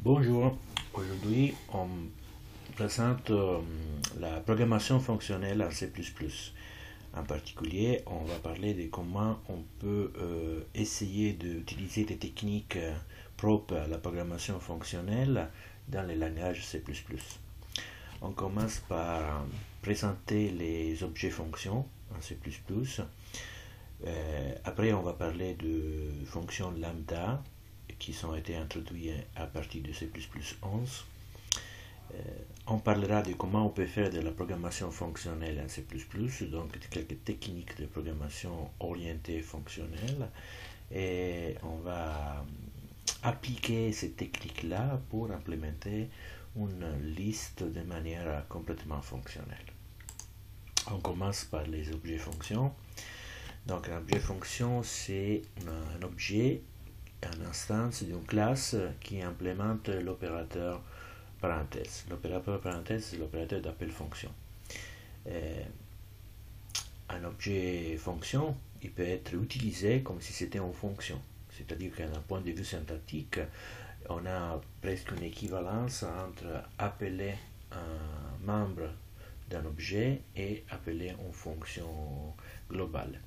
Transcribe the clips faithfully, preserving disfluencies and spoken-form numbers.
Bonjour, aujourd'hui on présente euh, la programmation fonctionnelle en C plus plus. En particulier, on va parler de comment on peut euh, essayer d'utiliser des techniques euh, propres à la programmation fonctionnelle dans les langages C plus plus. On commence par euh, présenter les objets fonctions en C plus plus. Euh, après, on va parler de fonctions lambda qui sont été introduites à partir de C plus plus onze. Euh, on parlera de comment on peut faire de la programmation fonctionnelle en C plus plus, donc quelques techniques de programmation orientée fonctionnelle, et on va appliquer ces techniques-là pour implémenter une liste de manière complètement fonctionnelle. On commence par les objets fonctions. Donc un objet fonction, c'est un objet, une instance d'une classe qui implémente l'opérateur parenthèse. L'opérateur parenthèse, c'est l'opérateur d'appel fonction. Euh, un objet fonction, il peut être utilisé comme si c'était une fonction. C'est-à-dire qu'un point de vue syntactique, on a presque une équivalence entre appeler un membre d'un objet et appeler une fonction globale.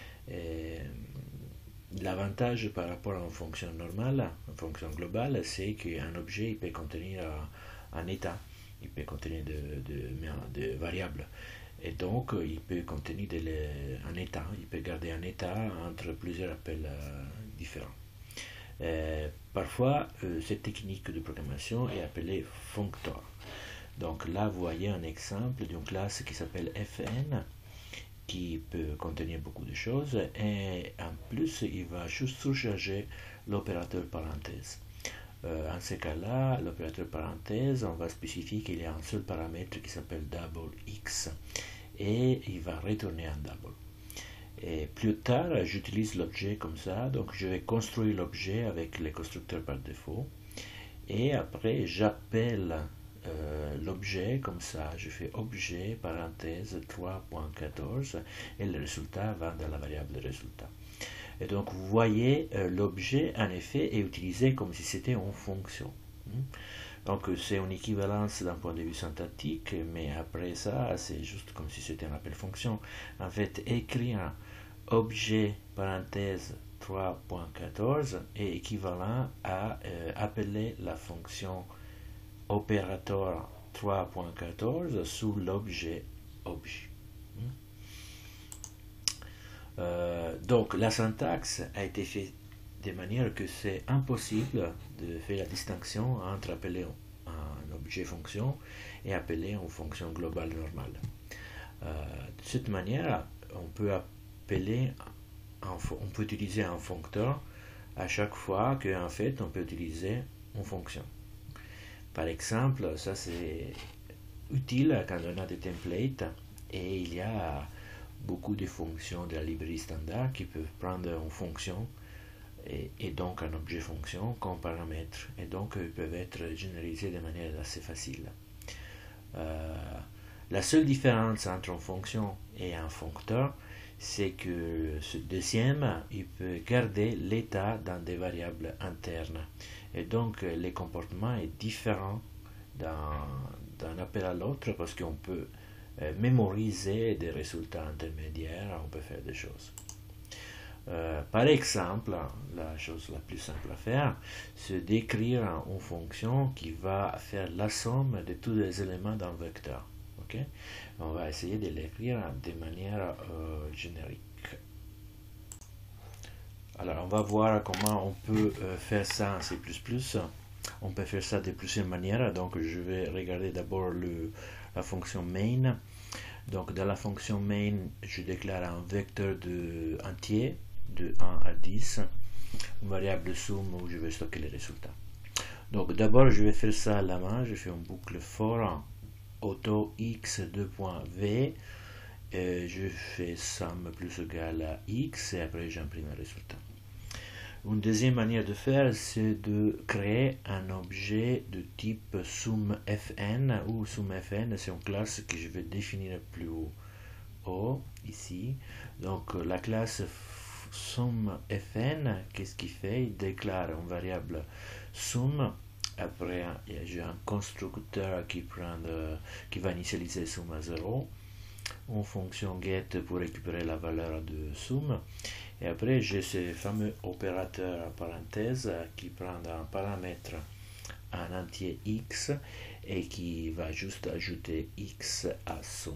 L'avantage par rapport à une fonction normale, une fonction globale, c'est qu'un objet il peut contenir un état, il peut contenir de, de, de variables. Et donc, il peut contenir de les, un état, il peut garder un état entre plusieurs appels euh, différents. Euh, parfois, euh, cette technique de programmation est appelée functor. Donc là, vous voyez un exemple d'une classe qui s'appelle Fn, qui peut contenir beaucoup de choses, et en plus, il va juste surcharger l'opérateur parenthèse. Euh, en ce cas-là, l'opérateur parenthèse, on va spécifier qu'il y a un seul paramètre qui s'appelle double x, et il va retourner un double. Et plus tard, j'utilise l'objet comme ça, donc je vais construire l'objet avec les constructeurs par défaut, et après, j'appelle Euh, l'objet comme ça, je fais objet parenthèse trois point quatorze et le résultat va dans la variable résultat. Et donc vous voyez euh, l'objet en effet est utilisé comme si c'était une fonction. Donc c'est une équivalence d'un point de vue syntactique, mais après ça c'est juste comme si c'était un appel fonction. En fait, écrire objet parenthèse trois point quatorze est équivalent à euh, appeler la fonction opérateur trois point quatorze sous l'objet objet. Euh, donc la syntaxe a été faite de manière que c'est impossible de faire la distinction entre appeler un objet fonction et appeler une fonction globale normale. Euh, de cette manière, on peut appeler, un, on peut utiliser un functeur à chaque fois qu'en fait on peut utiliser une fonction. Par exemple, ça c'est utile quand on a des templates et il y a beaucoup de fonctions de la librairie standard qui peuvent prendre une fonction et, et donc un objet fonction comme paramètre, et donc ils peuvent être généralisés de manière assez facile. Euh, la seule différence entre une fonction et un functeur, c'est que ce deuxième, il peut garder l'état dans des variables internes. Et donc, les comportements est différent d'un appel à l'autre parce qu'on peut euh, mémoriser des résultats intermédiaires, on peut faire des choses. Euh, par exemple, la chose la plus simple à faire, c'est d'écrire une fonction qui va faire la somme de tous les éléments d'un vecteur. Okay? On va essayer de l'écrire de manière euh, générique. Alors, on va voir comment on peut euh, faire ça en C plus plus. On peut faire ça de plusieurs manières. Donc, je vais regarder d'abord la fonction main. Donc, dans la fonction main, je déclare un vecteur de entier de un à dix, une variable somme où je vais stocker les résultats. Donc, d'abord, je vais faire ça à la main. Je fais une boucle for auto x deux.v. Et je fais somme plus égale à x et après j'imprime le résultat. Une deuxième manière de faire, c'est de créer un objet de type SumFn, où SumFn c'est une classe que je vais définir plus haut, ici. Donc la classe SumFn, qu'est-ce qu'il fait? Il déclare une variable sum Après, j'ai un constructeur qui, prend de, qui va initialiser sum à zéro. Une fonction get pour récupérer la valeur de sum. Et après, j'ai ce fameux opérateur parenthèse qui prend un paramètre, un entier x, et qui va juste ajouter x à sum.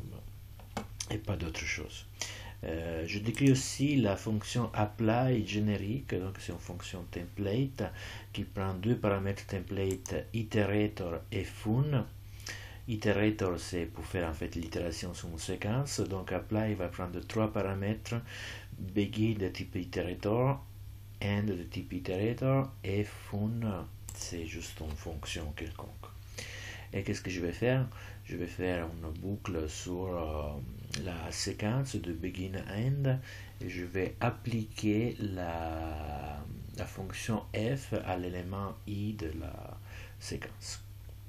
Et pas d'autre chose. Euh, je décris aussi la fonction apply générique, donc c'est une fonction template qui prend deux paramètres template, iterator et fun. Iterator, c'est pour faire en fait l'itération sur une séquence, donc apply va prendre trois paramètres, begin de type iterator, end de type iterator, et fun, c'est juste une fonction quelconque. Et qu'est-ce que je vais faire? Je vais faire une boucle sur euh, la séquence de begin end et je vais appliquer la, la fonction f à l'élément i de la séquence.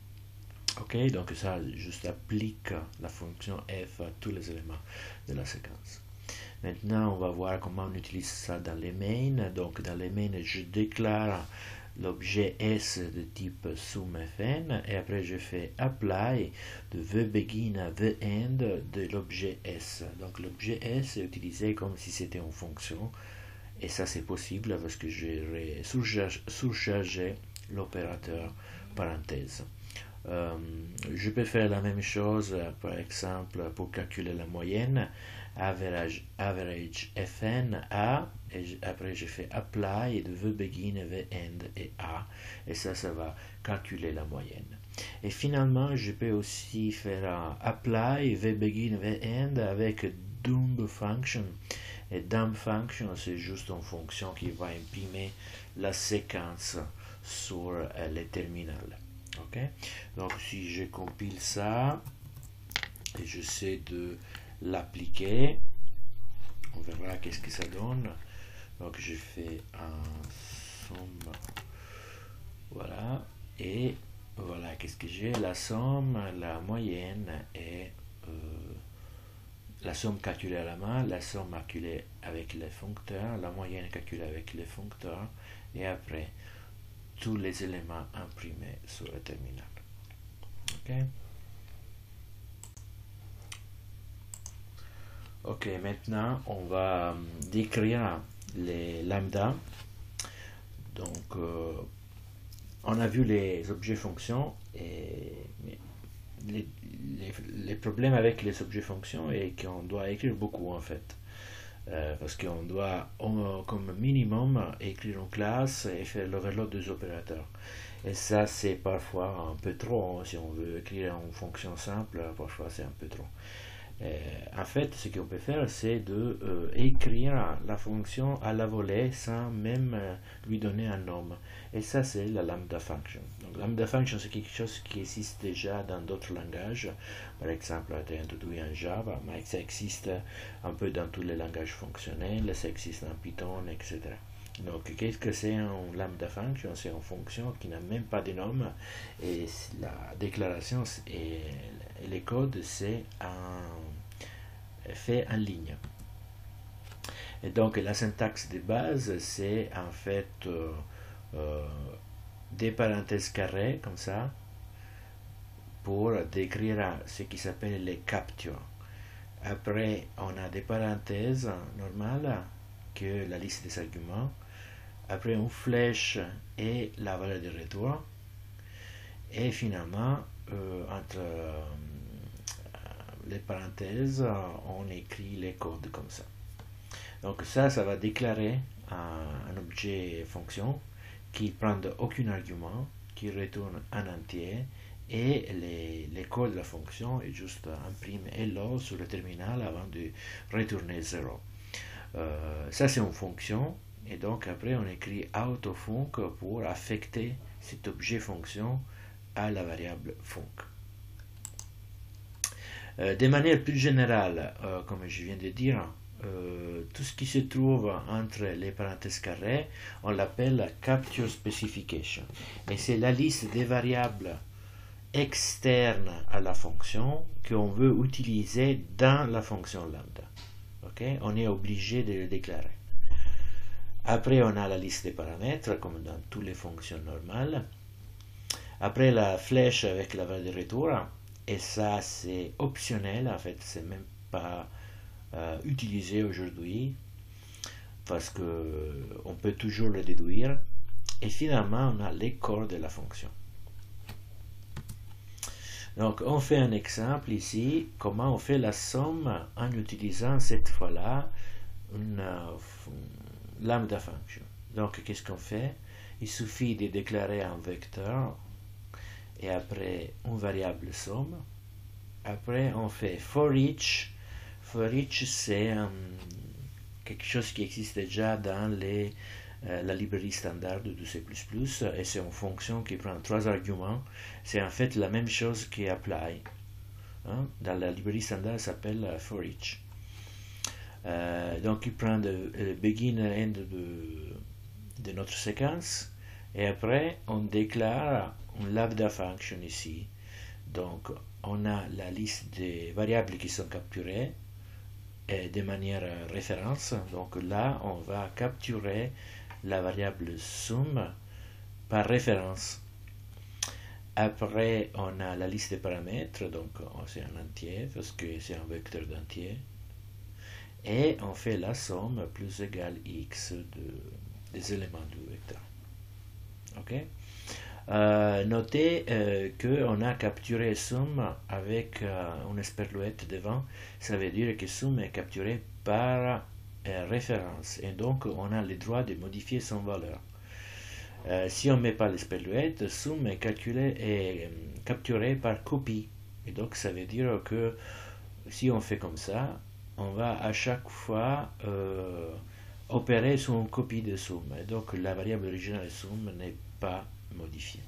Ok, donc ça juste applique la fonction f à tous les éléments de la séquence. Maintenant, on va voir comment on utilise ça dans les mains. Donc dans les mains, je déclare l'objet S de type SumFn et après je fais apply de TheBegin à TheEnd de l'objet S. Donc l'objet S est utilisé comme si c'était une fonction et ça c'est possible parce que j'ai surchargé l'opérateur parenthèse. Euh, je peux faire la même chose par exemple pour calculer la moyenne, average, average fn a, et après je fais apply de TheBegin, TheEnd et a, et ça, ça va calculer la moyenne. Et finalement, je peux aussi faire un apply TheBegin, TheEnd avec dump function. Et dump function, c'est juste une fonction qui va imprimer la séquence sur euh, les terminales. Okay? Donc si je compile ça et j'essaie de l'appliquer, on verra qu'est-ce que ça donne. Donc je fais un somme, voilà, et voilà qu'est-ce que j'ai, la somme, la moyenne et euh, la somme calculée à la main, la somme calculée avec les foncteurs, la moyenne calculée avec les foncteurs, et après tous les éléments imprimés sur le terminal. Ok. Ok, maintenant on va décrire les lambda. Donc euh, on a vu les objets fonctions et les, les, les problèmes avec les objets fonctions est qu'on doit écrire beaucoup en fait. Euh, parce qu'on doit, on, comme minimum, écrire une classe et faire l'overload des opérateurs. Et ça, c'est parfois un peu trop. Hein, si on veut écrire une fonction simple, parfois c'est un peu trop. Euh, en fait, ce qu'on peut faire, c'est de euh, écrire la fonction à la volée sans même euh, lui donner un nom. Et ça, c'est la lambda function. Donc, lambda function, c'est quelque chose qui existe déjà dans d'autres langages. Par exemple, ça a été introduit en Java, mais ça existe un peu dans tous les langages fonctionnels, ça existe en Python, et cetera. Donc, qu'est-ce que c'est un lambda function? C'est une fonction qui n'a même pas de nom et la déclaration et les codes, c'est fait en ligne. Et donc, la syntaxe de base, c'est en fait euh, euh, des parenthèses carrées, comme ça, pour décrire ce qui s'appelle les captures. Après, on a des parenthèses normales, que la liste des arguments. Après, une flèche et la valeur de retour. Et finalement, euh, entre euh, les parenthèses, on écrit les codes comme ça. Donc ça, ça va déclarer un, un objet fonction qui ne prend aucun argument, qui retourne un entier, et les, les codes de la fonction est juste imprime hello sur le terminal avant de retourner zéro. Euh, ça, c'est une fonction. Et donc après on écrit autofunc pour affecter cet objet fonction à la variable func. Euh, de manière plus générale, euh, comme je viens de dire, euh, tout ce qui se trouve entre les parenthèses carrées, on l'appelle capture specification. Et c'est la liste des variables externes à la fonction qu'on veut utiliser dans la fonction lambda. Okay? On est obligé de le déclarer. Après, on a la liste des paramètres, comme dans toutes les fonctions normales. Après la flèche avec la valeur de retour, et ça c'est optionnel, en fait, c'est même pas euh, utilisé aujourd'hui, parce que on peut toujours le déduire. Et finalement, on a les corps de la fonction. Donc, on fait un exemple ici, comment on fait la somme en utilisant cette fois-là une uh, lambda function. Donc, qu'est-ce qu'on fait? Il suffit de déclarer un vecteur et après une variable somme. Après, on fait for each. For each, c'est um, quelque chose qui existe déjà dans les, euh, la librairie standard de C plus plus, et c'est une fonction qui prend trois arguments. C'est en fait la même chose qui apply. Hein? Dans la librairie standard, ça s'appelle uh, for each. Euh, donc, il prend le, le begin et end de, de notre séquence, et après, on déclare une lambda function ici. Donc, on a la liste des variables qui sont capturées et de manière référence. Donc là, on va capturer la variable sum par référence. Après, on a la liste des paramètres, donc c'est un entier parce que c'est un vecteur d'entier. Et on fait la somme plus égale x de, des éléments du vecteur. Ok? Euh, notez euh, qu'on a capturé sum avec euh, une esperluette devant. Ça veut dire que sum est capturé par euh, référence. Et donc, on a le droit de modifier son valeur. Euh, si on ne met pas l'esperluette, sum est calculé et euh, capturé par copie. Et donc, ça veut dire que si on fait comme ça, on va à chaque fois euh, opérer sur une copie de sum. Et donc, la variable originale sum n'est pas modifiée.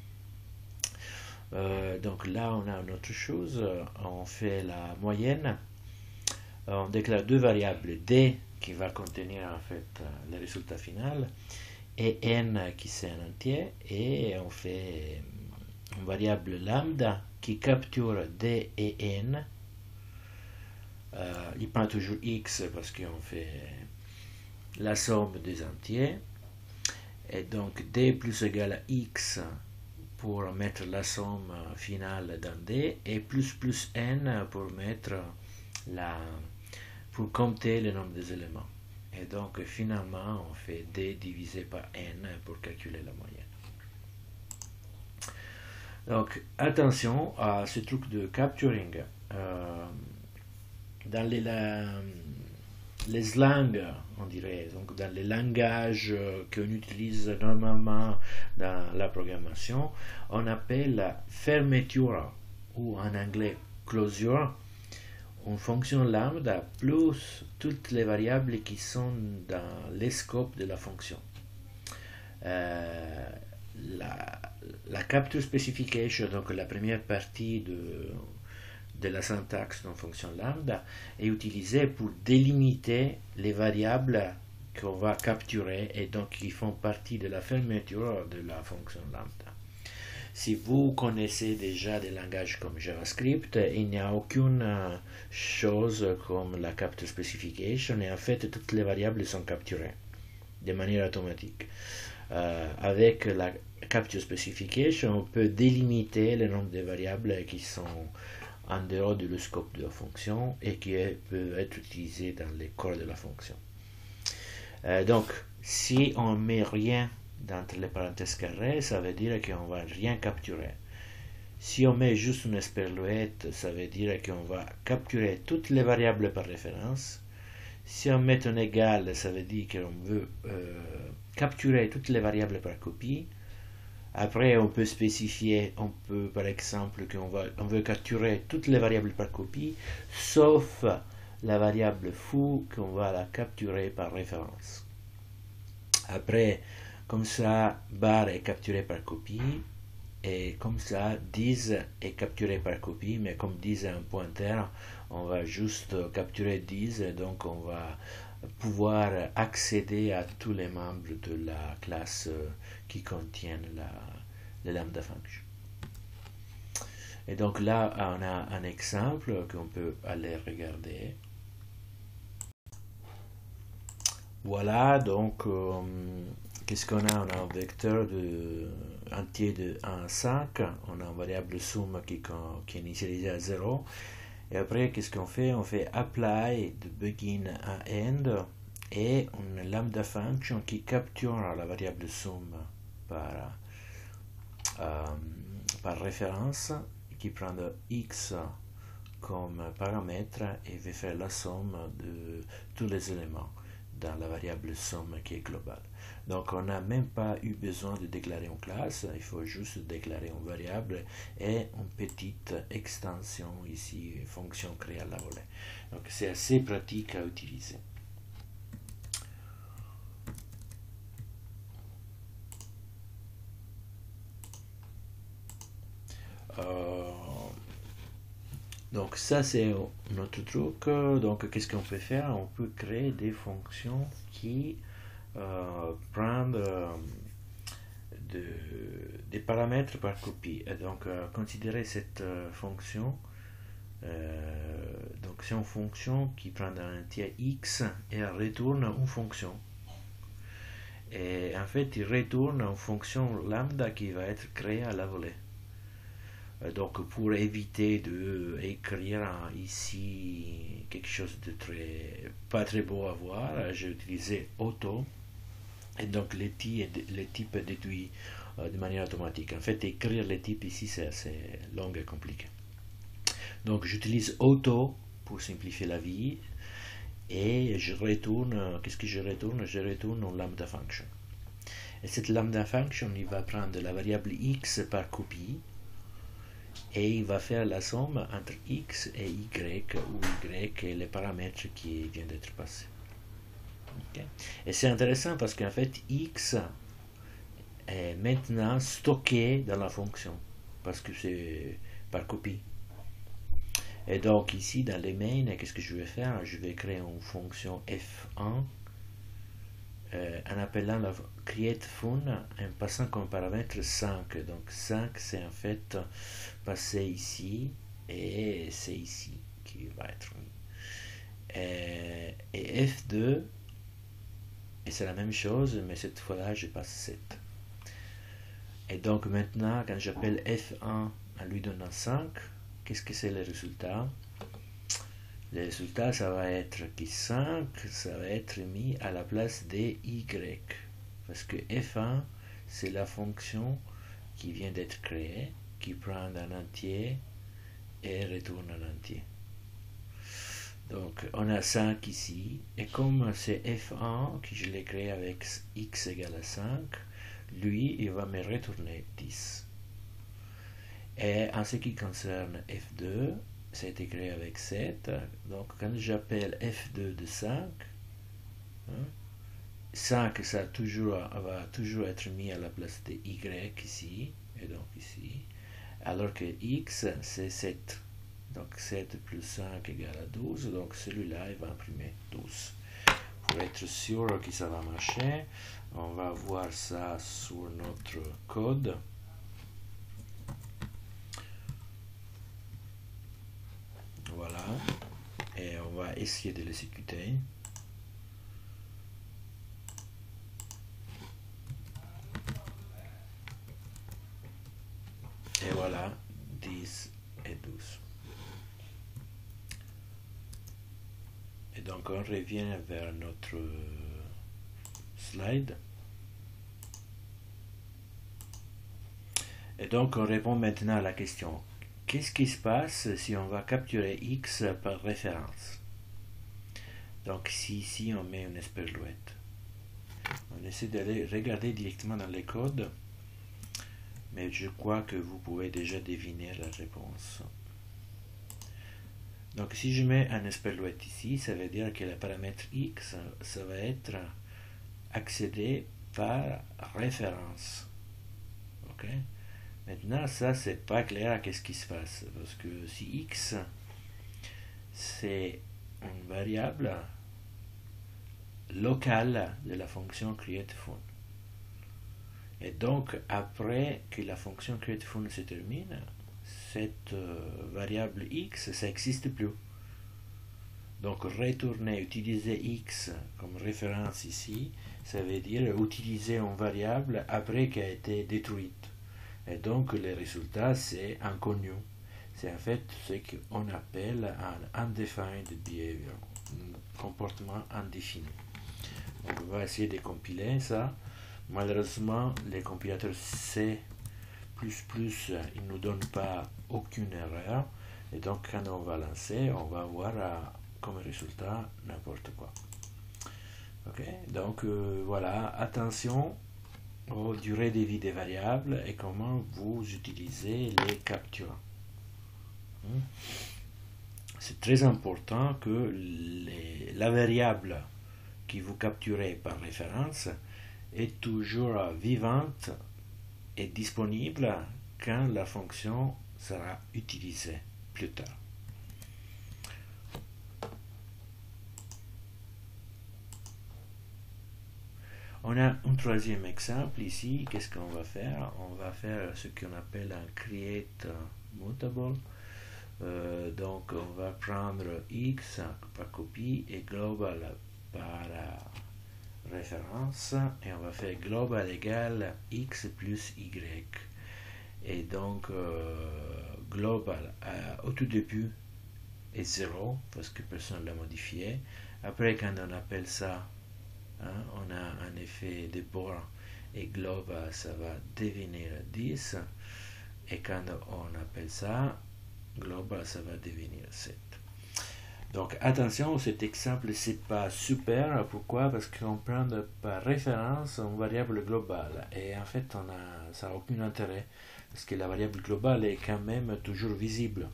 Euh, donc là, on a une autre chose. On fait la moyenne. On déclare deux variables, D qui va contenir en fait le résultat final et N qui c'est un entier, et on fait une variable lambda qui capture D et N. Euh, il prend toujours X parce qu'on fait la somme des entiers, et donc D plus égal à X pour mettre la somme finale dans D, et plus plus N pour mettre la pour compter le nombre des éléments. Et donc finalement on fait D divisé par N pour calculer la moyenne. Donc attention à ce truc de capturing. Euh, dans les, la, les slangs, on dirait, donc dans les langages qu'on utilise normalement dans la programmation, on appelle fermeture, ou en anglais closure, une fonction lambda plus toutes les variables qui sont dans les scopes de la fonction. Euh, la, la capture specification, donc la première partie de, de la syntaxe d'une fonction lambda, est utilisée pour délimiter les variables qu'on va capturer et donc qui font partie de la fermeture de la fonction lambda. Si vous connaissez déjà des langages comme JavaScript, il n'y a aucune chose comme la capture specification, et en fait toutes les variables sont capturées de manière automatique. Euh, avec la capture specification, on peut délimiter le nombre de variables qui sont en dehors du scope de la fonction et qui peuvent être utilisées dans les corps de la fonction. Euh, donc, si on ne met rien entre les parenthèses carrées, ça veut dire qu'on ne va rien capturer. Si on met juste une esperluette, ça veut dire qu'on va capturer toutes les variables par référence. Si on met un égal, ça veut dire qu'on veut euh, capturer toutes les variables par copie. Après, on peut spécifier, on peut par exemple qu'on va, on veut capturer toutes les variables par copie, sauf la variable foo qu'on va la capturer par référence. Après, comme ça, bar est capturé par copie, et comme ça, dis est capturé par copie, mais comme dis est un pointeur, on va juste capturer dis, et donc on va pouvoir accéder à tous les membres de la classe qui contiennent la, la lambda function. Et donc là, on a un exemple qu'on peut aller regarder. Voilà, donc euh, qu'est-ce qu'on a? On a un vecteur de, entier de un à cinq, on a une variable somme qui, qui est initialisée à zéro, et après qu'est-ce qu'on fait? On fait apply de begin à end, et on a une lambda function qui capture la variable somme par, euh, par référence, qui prend de x comme paramètre et va faire la somme de tous les éléments dans la variable somme qui est globale. Donc on n'a même pas eu besoin de déclarer une classe, il faut juste déclarer une variable et une petite extension ici, fonction créée à la volée. Donc c'est assez pratique à utiliser. Euh, donc ça c'est notre truc. Donc qu'est-ce qu'on peut faire? On peut créer des fonctions qui euh, prennent euh, de, des paramètres par copie. Et donc euh, considérez cette euh, fonction. Euh, donc c'est une fonction qui prend un entier x et elle retourne une fonction. Et en fait il retourne une fonction lambda qui va être créée à la volée. Donc pour éviter de écrire ici quelque chose de très pas très beau à voir, j'ai utilisé auto et donc les types, les types déduits de manière automatique. En fait, écrire les types ici c'est assez long et compliqué. Donc j'utilise auto pour simplifier la vie et je retourne, qu'est-ce que je retourne? Je retourne une lambda function. Et cette lambda function, il va prendre la variable x par copie et il va faire la somme entre x et y, où y est les paramètres qui viennent d'être passés. Okay. Et c'est intéressant parce qu'en fait x est maintenant stocké dans la fonction, parce que c'est par copie. Et donc ici dans les mains, qu'est-ce que je vais faire? Je vais créer une fonction f un euh, en appelant la createFun en passant comme paramètre cinq. Donc cinq c'est en fait passé ici et c'est ici qui va être mis. Et, et f deux, et c'est la même chose, mais cette fois-là je passe sept. Et donc maintenant quand j'appelle f un en lui donnant cinq, qu'est-ce que c'est le résultat? Le résultat, ça va être que cinq, ça va être mis à la place de y. Parce que f un, c'est la fonction qui vient d'être créée, qui prend un entier et retourne un entier. Donc, on a cinq ici. Et comme c'est f un, que je l'ai créé avec x égale à cinq, lui, il va me retourner dix. Et en ce qui concerne f deux, ça a été créé avec sept, donc quand j'appelle f deux de cinq, hein, cinq ça toujours, va toujours être mis à la place de y ici, et donc ici, alors que x c'est sept, donc sept plus cinq égale à douze, donc celui-là il va imprimer douze. Pour être sûr que ça va marcher, on va voir ça sur notre code. Voilà, et on va essayer de l'exécuter. Et voilà, dix et douze. Et donc on revient vers notre slide. Et donc on répond maintenant à la question. Qu'est-ce qui se passe si on va capturer x par référence? Donc si ici on met une esperluette, on essaie d'aller regarder directement dans les codes, mais je crois que vous pouvez déjà deviner la réponse. Donc si je mets un esperluette ici, ça veut dire que le paramètre x, ça va être accédé par référence. Ok? Maintenant, ça, c'est pas clair qu'est-ce qui se passe. Parce que si x, c'est une variable locale de la fonction createFun. Et donc, après que la fonction createFun se termine, cette euh, variable x, ça n'existe plus. Donc retourner, utiliser x comme référence ici, ça veut dire utiliser une variable après qu'elle a été détruite. Et donc le résultat c'est inconnu. C'est en fait ce qu'on appelle un undefined behavior, un comportement indéfini. Donc on va essayer de compiler ça. Malheureusement, les compilateurs C plus plus, ils ne nous donnent pas aucune erreur. Et donc quand on va lancer, on va avoir euh, comme résultat n'importe quoi. Ok, donc euh, voilà, attention aux durées de vie des variables et comment vous utilisez les captures. Hmm. C'est très important que les, la variable que vous capturez par référence est toujours vivante et disponible quand la fonction sera utilisée plus tard. On a un troisième exemple ici. Qu'est-ce qu'on va faire? On va faire ce qu'on appelle un create mutable. Euh, donc on va prendre x par copie et global par référence et on va faire global égale x plus y. Et donc euh, global euh, au tout début est zéro parce que personne ne l'a modifié. Après quand on appelle ça, hein, on a un effet de bord et global ça va devenir dix. Et quand on appelle ça, global ça va devenir sept. Donc attention, cet exemple c'est pas super. Pourquoi? Parce qu'on prend par référence une variable globale et en fait on a, ça n'a aucun intérêt parce que la variable globale est quand même toujours visible.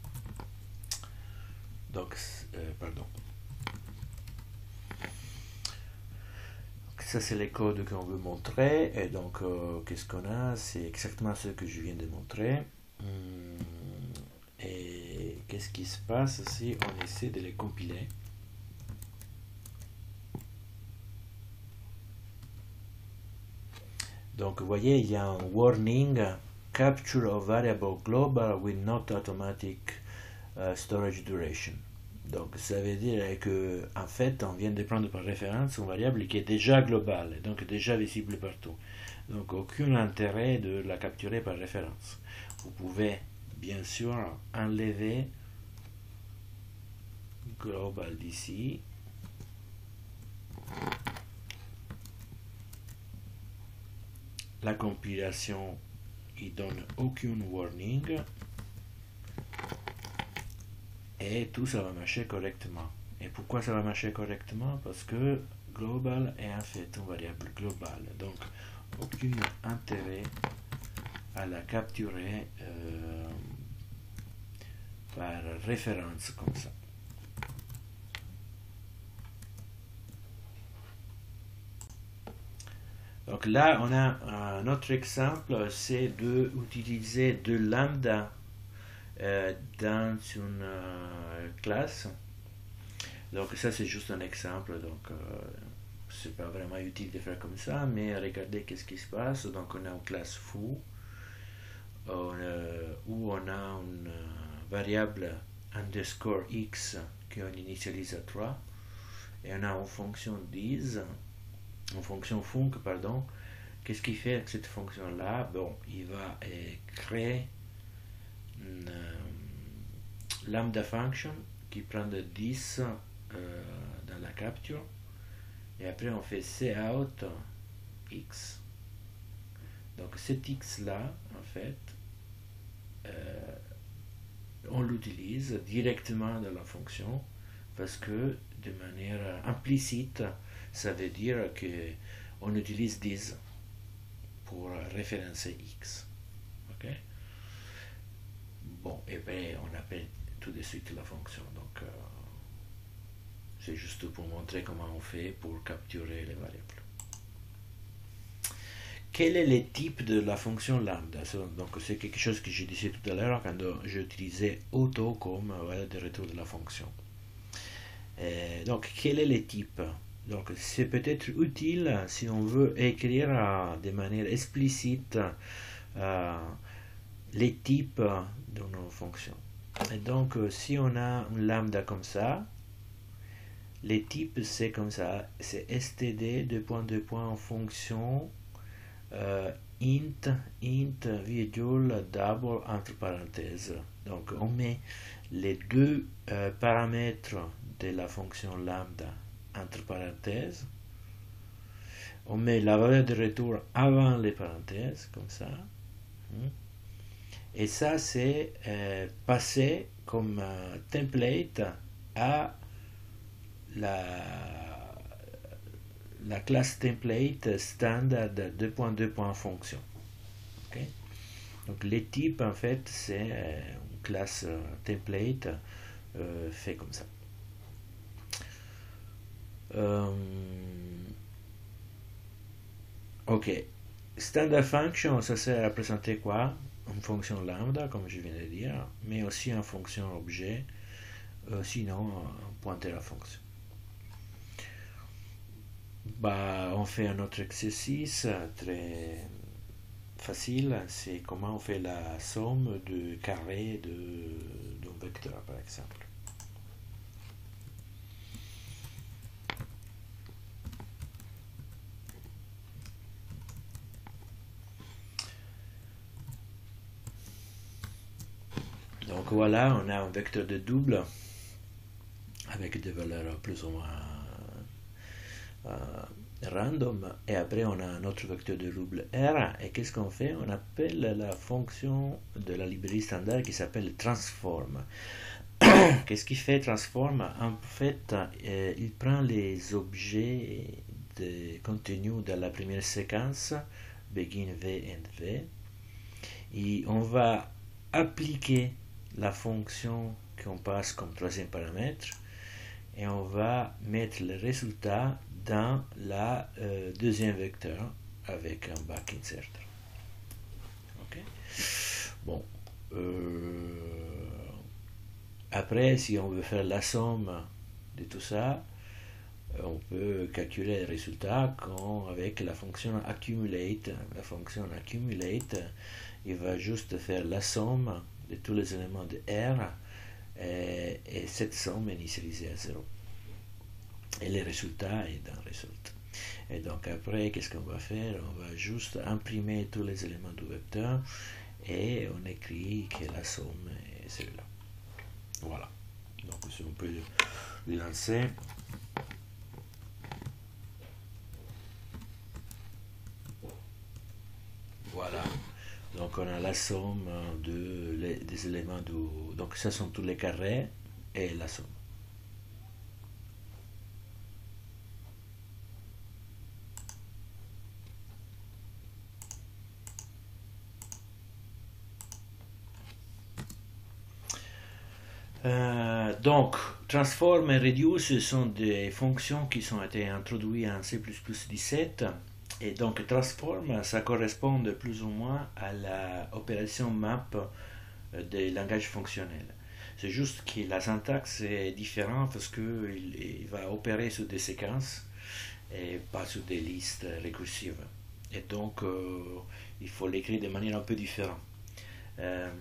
Donc, euh, pardon. Donc, ça c'est les codes qu'on veut montrer et donc euh, qu'est-ce qu'on a? C'est exactement ce que je viens de montrer. Hum, et qu'est-ce qui se passe si on essaie de les compiler? Donc vous voyez, il y a un warning capture of variable global with not automatic uh, storage duration. Donc ça veut dire que en fait on vient de prendre par référence une variable qui est déjà globale, donc déjà visible partout. Donc aucun intérêt de la capturer par référence. Vous pouvez bien sûr enlever global d'ici. La compilation il donne aucune warning et tout ça va marcher correctement. Et pourquoi ça va marcher correctement? Parce que global est en fait une variable globale, donc aucun intérêt à la capturer euh, par référence comme ça. Donc là, on a un autre exemple, c'est d'utiliser de lambda euh, dans une euh, classe. Donc ça, c'est juste un exemple, donc euh, c'est pas vraiment utile de faire comme ça, mais regardez qu'est-ce qui se passe. Donc on a une classe foo, on, euh, où on a une euh, variable underscore x qu'on initialise à trois, et on a une fonction dis, une fonction func, pardon. Qu'est-ce qu'il fait avec cette fonction-là? Bon, il va euh, créer une euh, lambda function qui prend de dix euh, dans la capture, et après on fait cout x. Donc cet x-là, en fait, euh, on l'utilise directement dans la fonction parce que de manière implicite, ça veut dire qu'on utilise dix pour référencer x. Okay? Bon, et bien on appelle tout de suite la fonction. Donc, euh, c'est juste pour montrer comment on fait pour capturer les variables. Quel est le type de la fonction lambda? Donc, c'est quelque chose que je disais tout à l'heure quand j'ai utilisé auto comme voilà, de retour de la fonction. Et donc, quel est le type? Donc, c'est peut-être utile si on veut écrire euh, de manière explicite euh, les types de nos fonctions. Et donc, euh, si on a un lambda comme ça, les types, c'est comme ça. C'est std, deux points, deux points, en fonction, euh, int, int, virgule, double, entre parenthèses. Donc, on met les deux euh, paramètres de la fonction lambda entre parenthèses. On met la valeur de retour avant les parenthèses, comme ça. Et ça, c'est euh, passé comme euh, template à la, la classe template standard deux point deux point fonction. Okay? Donc les types, en fait, c'est euh, une classe euh, template euh, fait comme ça. Euh, ok. Standard function, ça sert à représenter quoi? Une fonction lambda, comme je viens de dire, mais aussi une fonction objet, euh, sinon un pointeur à fonction. Bah, on fait un autre exercice très facile, c'est comment on fait la somme de carrés d'un vecteur, par exemple. Donc voilà, on a un vecteur de double avec des valeurs plus ou moins euh, random, et après on a un autre vecteur de double R, et qu'est-ce qu'on fait? On appelle la fonction de la librairie standard qui s'appelle transform. Qu'est-ce qu'il fait transform? En fait, euh, il prend les objets de contenu dans la première séquence, begin v and v, et on va appliquer la fonction qu'on passe comme troisième paramètre, et on va mettre le résultat dans la euh, deuxième vecteur avec un back insert. Ok. Bon. Euh, après, si on veut faire la somme de tout ça, on peut calculer le résultat quand, avec la fonction accumulate. La fonction accumulate, il va juste faire la somme de tous les éléments de R, et, et cette somme est initialisée à zéro. Et le résultat est dans le résultat. Et donc après, qu'est-ce qu'on va faire? On va juste imprimer tous les éléments du vecteur et on écrit que la somme est celle-là. Voilà. Donc si on peut le lancer. Voilà. Donc on a la somme de, les, des éléments du... Donc ça sont tous les carrés et la somme. Euh, donc, transform et reduce sont des fonctions qui ont été introduites en C plus plus dix-sept. Et donc, transform, ça correspond plus ou moins à l'opération map des langages fonctionnels. C'est juste que la syntaxe est différente parce qu'il il va opérer sur des séquences et pas sur des listes récursives. Et donc, euh, il faut l'écrire de manière un peu différente. Euh,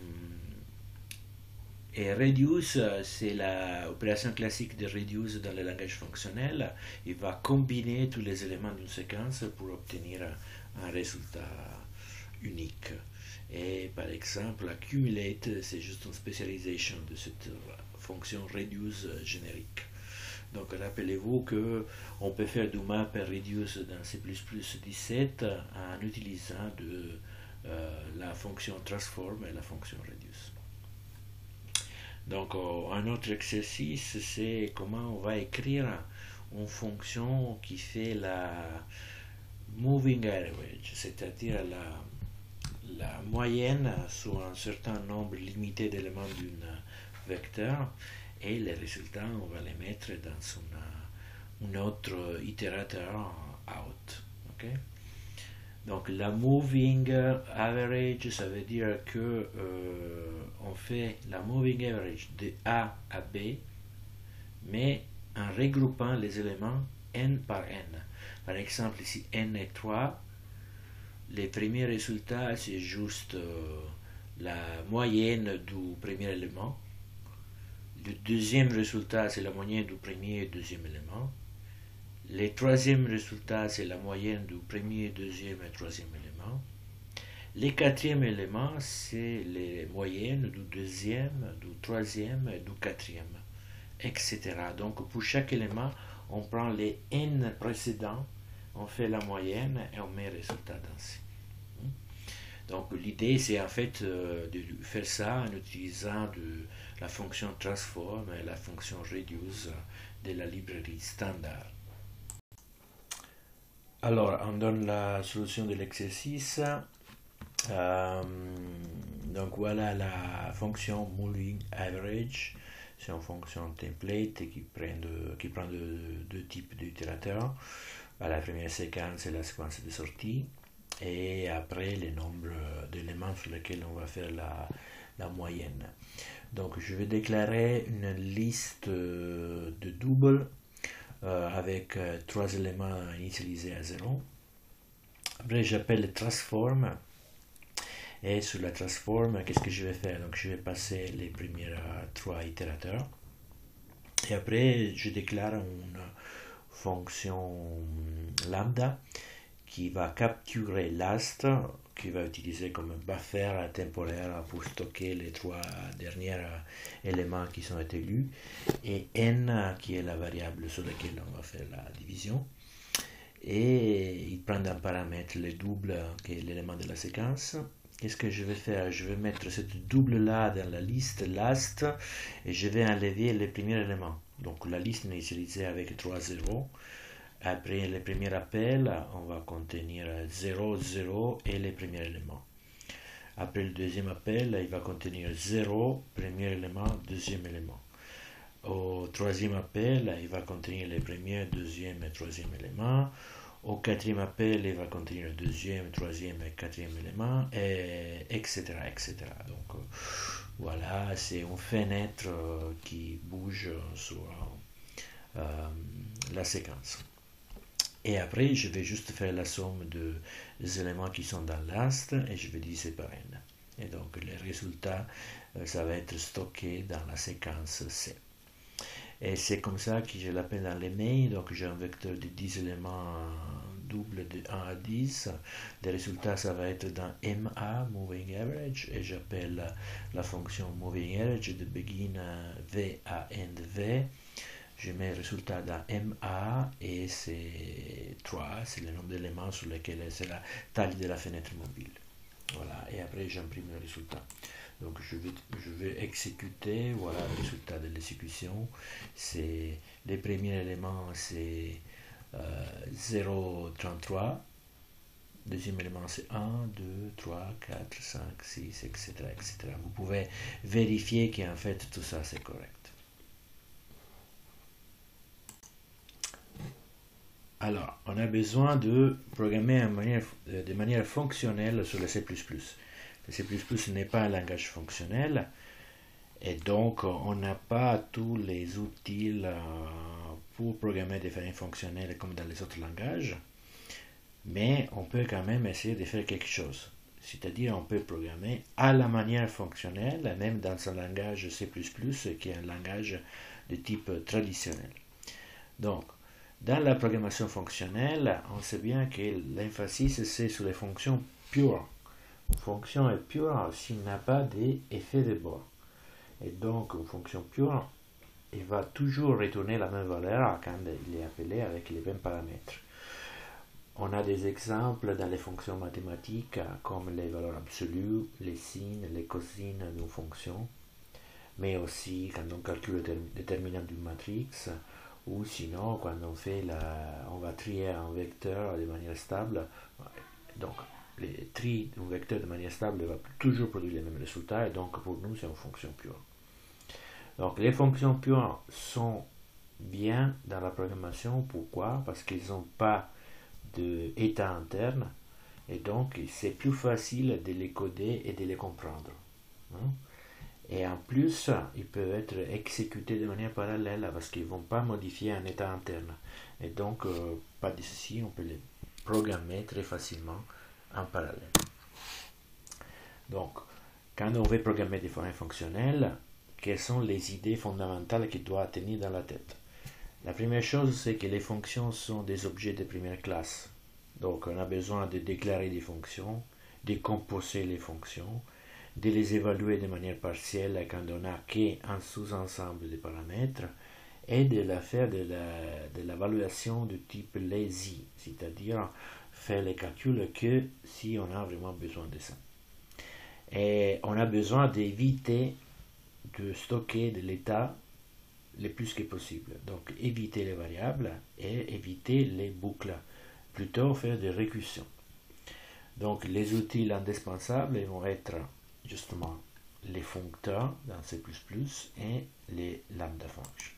Et reduce, c'est l'opération classique de reduce dans le langage fonctionnel. Il va combiner tous les éléments d'une séquence pour obtenir un résultat unique. Et par exemple, accumulate, c'est juste une spécialisation de cette fonction reduce générique. Donc rappelez-vous qu'on peut faire du map et reduce dans C plus plus dix-sept en utilisant de, euh, la fonction transform et la fonction reduce. Donc, un autre exercice, c'est comment on va écrire une fonction qui fait la moving average, c'est-à-dire la, la moyenne sur un certain nombre limité d'éléments d'un vecteur, et les résultats, on va les mettre dans une, un autre itérateur out. Okay? Donc la moving average, ça veut dire que euh, on fait la moving average de A à B, mais en regroupant les éléments n par n. Par exemple, ici n est trois, les premiers résultats, c'est juste euh, la moyenne du premier élément. Le deuxième résultat, c'est la moyenne du premier et deuxième élément. Le troisième résultat, c'est la moyenne du premier, deuxième et troisième élément. Le quatrième élément, c'est les moyennes du deuxième, du troisième et du quatrième, et cetera. Donc pour chaque élément, on prend les n précédents, on fait la moyenne et on met le résultat dans C. Donc l'idée, c'est en fait euh, de faire ça en utilisant de, la fonction transform et la fonction reduce de la librairie standard. Alors, on donne la solution de l'exercice. Euh, donc voilà la fonction moving average. C'est une fonction template qui prend, de, qui prend de, deux types d'itérateurs. La première séquence est la séquence de sortie. Et après, le nombre d'éléments sur lesquels on va faire la, la moyenne. Donc, je vais déclarer une liste de doubles euh, avec euh, trois éléments initialisés à zéro. Après, j'appelle transform. Et sur la transform, qu'est-ce que je vais faire? Donc, je vais passer les premiers euh, trois itérateurs. Et après, je déclare une fonction lambda qui va capturer l'astre, qui va utiliser comme buffer temporaire pour stocker les trois derniers éléments qui sont été lus, et n qui est la variable sur laquelle on va faire la division. Et il prend un paramètre le double qui est l'élément de la séquence. Qu'est-ce que je vais faire? Je vais mettre cette double-là dans la liste last et je vais enlever les premiers éléments. Donc la liste est initialisée avec trois zéros. Après le premier appel, on va contenir zéro, zéro et les premiers éléments. Après le deuxième appel, il va contenir zéro, premier élément, deuxième élément. Au troisième appel, il va contenir les premiers, deuxième et troisième éléments. Au quatrième appel, il va contenir le deuxième, troisième et quatrième élément, et etc. et cetera. Donc euh, voilà, c'est une fenêtre euh, qui bouge sur euh, la séquence. Et après, je vais juste faire la somme de, des éléments qui sont dans l'astre et je vais diviser par n. Et donc, le résultat, euh, ça va être stocké dans la séquence C. Et c'est comme ça que je l'appelle dans les mains. Donc, j'ai un vecteur de dix éléments double de un à dix. Le résultat, ça va être dans M A, Moving Average. Et j'appelle la fonction Moving Average de begin V à end V. Je mets le résultat dans M A et c'est trois, c'est le nombre d'éléments sur lesquels c'est la taille de la fenêtre mobile. Voilà, et après j'imprime le résultat. Donc je vais, je vais exécuter, voilà le résultat de l'exécution. C'est les premiers éléments, c'est euh, zéro virgule trente-trois. Deuxième élément, c'est un, deux, trois, quatre, cinq, six, et cetera, et cetera. Vous pouvez vérifier qu'en fait tout ça c'est correct. Alors, on a besoin de programmer de manière, de manière fonctionnelle sur le C plus plus. Le C plus plus n'est pas un langage fonctionnel et donc on n'a pas tous les outils pour programmer des façons fonctionnelles comme dans les autres langages, mais on peut quand même essayer de faire quelque chose. C'est-à-dire on peut programmer à la manière fonctionnelle, même dans un langage C plus plus qui est un langage de type traditionnel. Donc, dans la programmation fonctionnelle, on sait bien que l'emphasis c'est sur les fonctions pures. Une fonction est pure s'il n'a pas d'effet de bord. Et donc, une fonction pure, il va toujours retourner la même valeur quand il est appelé avec les mêmes paramètres. On a des exemples dans les fonctions mathématiques comme les valeurs absolues, les signes, les cosines d'une fonction, mais aussi quand on calcule le déterminant d'une matrice, ou sinon quand on fait la, on va trier un vecteur de manière stable. Donc le tri d'un vecteur de manière stable va toujours produire les mêmes résultats et donc pour nous c'est une fonction pure. Donc les fonctions pures sont bien dans la programmation. Pourquoi? Parce qu'ils n'ont pas d'état interne et donc c'est plus facile de les coder et de les comprendre. Hein? Et en plus, ils peuvent être exécutés de manière parallèle parce qu'ils ne vont pas modifier un état interne. Et donc, euh, pas de souci, on peut les programmer très facilement en parallèle. Donc, quand on veut programmer des fonctions fonctionnelles, quelles sont les idées fondamentales qu'il doit tenir dans la tête. La première chose, c'est que les fonctions sont des objets de première classe. Donc, on a besoin de déclarer des fonctions, de composer les fonctions, de les évaluer de manière partielle quand on n'a qu'un sous-ensemble de paramètres, et de la faire de, la, de l'évaluation du type lazy, c'est-à-dire faire les calculs que si on a vraiment besoin de ça. Et on a besoin d'éviter de stocker de l'état le plus que possible. Donc éviter les variables et éviter les boucles. Plutôt faire des récursions. Donc les outils indispensables vont être justement les functeurs dans C plus plus et les lambda functions.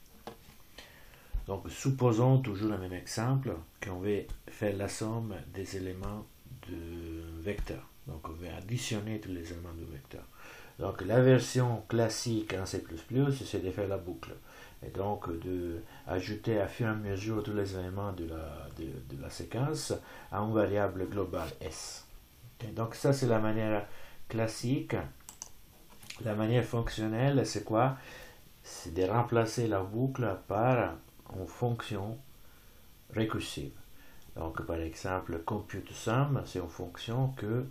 Donc supposons toujours le même exemple qu'on veut faire la somme des éléments de vecteur. Donc on va additionner tous les éléments du vecteur. Donc la version classique en C plus plus, c'est de faire la boucle. Et donc de ajouter à fur et à mesure tous les éléments de la, de, de la séquence à une variable globale S. Okay? Donc ça c'est la manière classique. La manière fonctionnelle, c'est quoi? C'est de remplacer la boucle par une fonction récursive. Donc par exemple, compute sum, c'est une fonction que,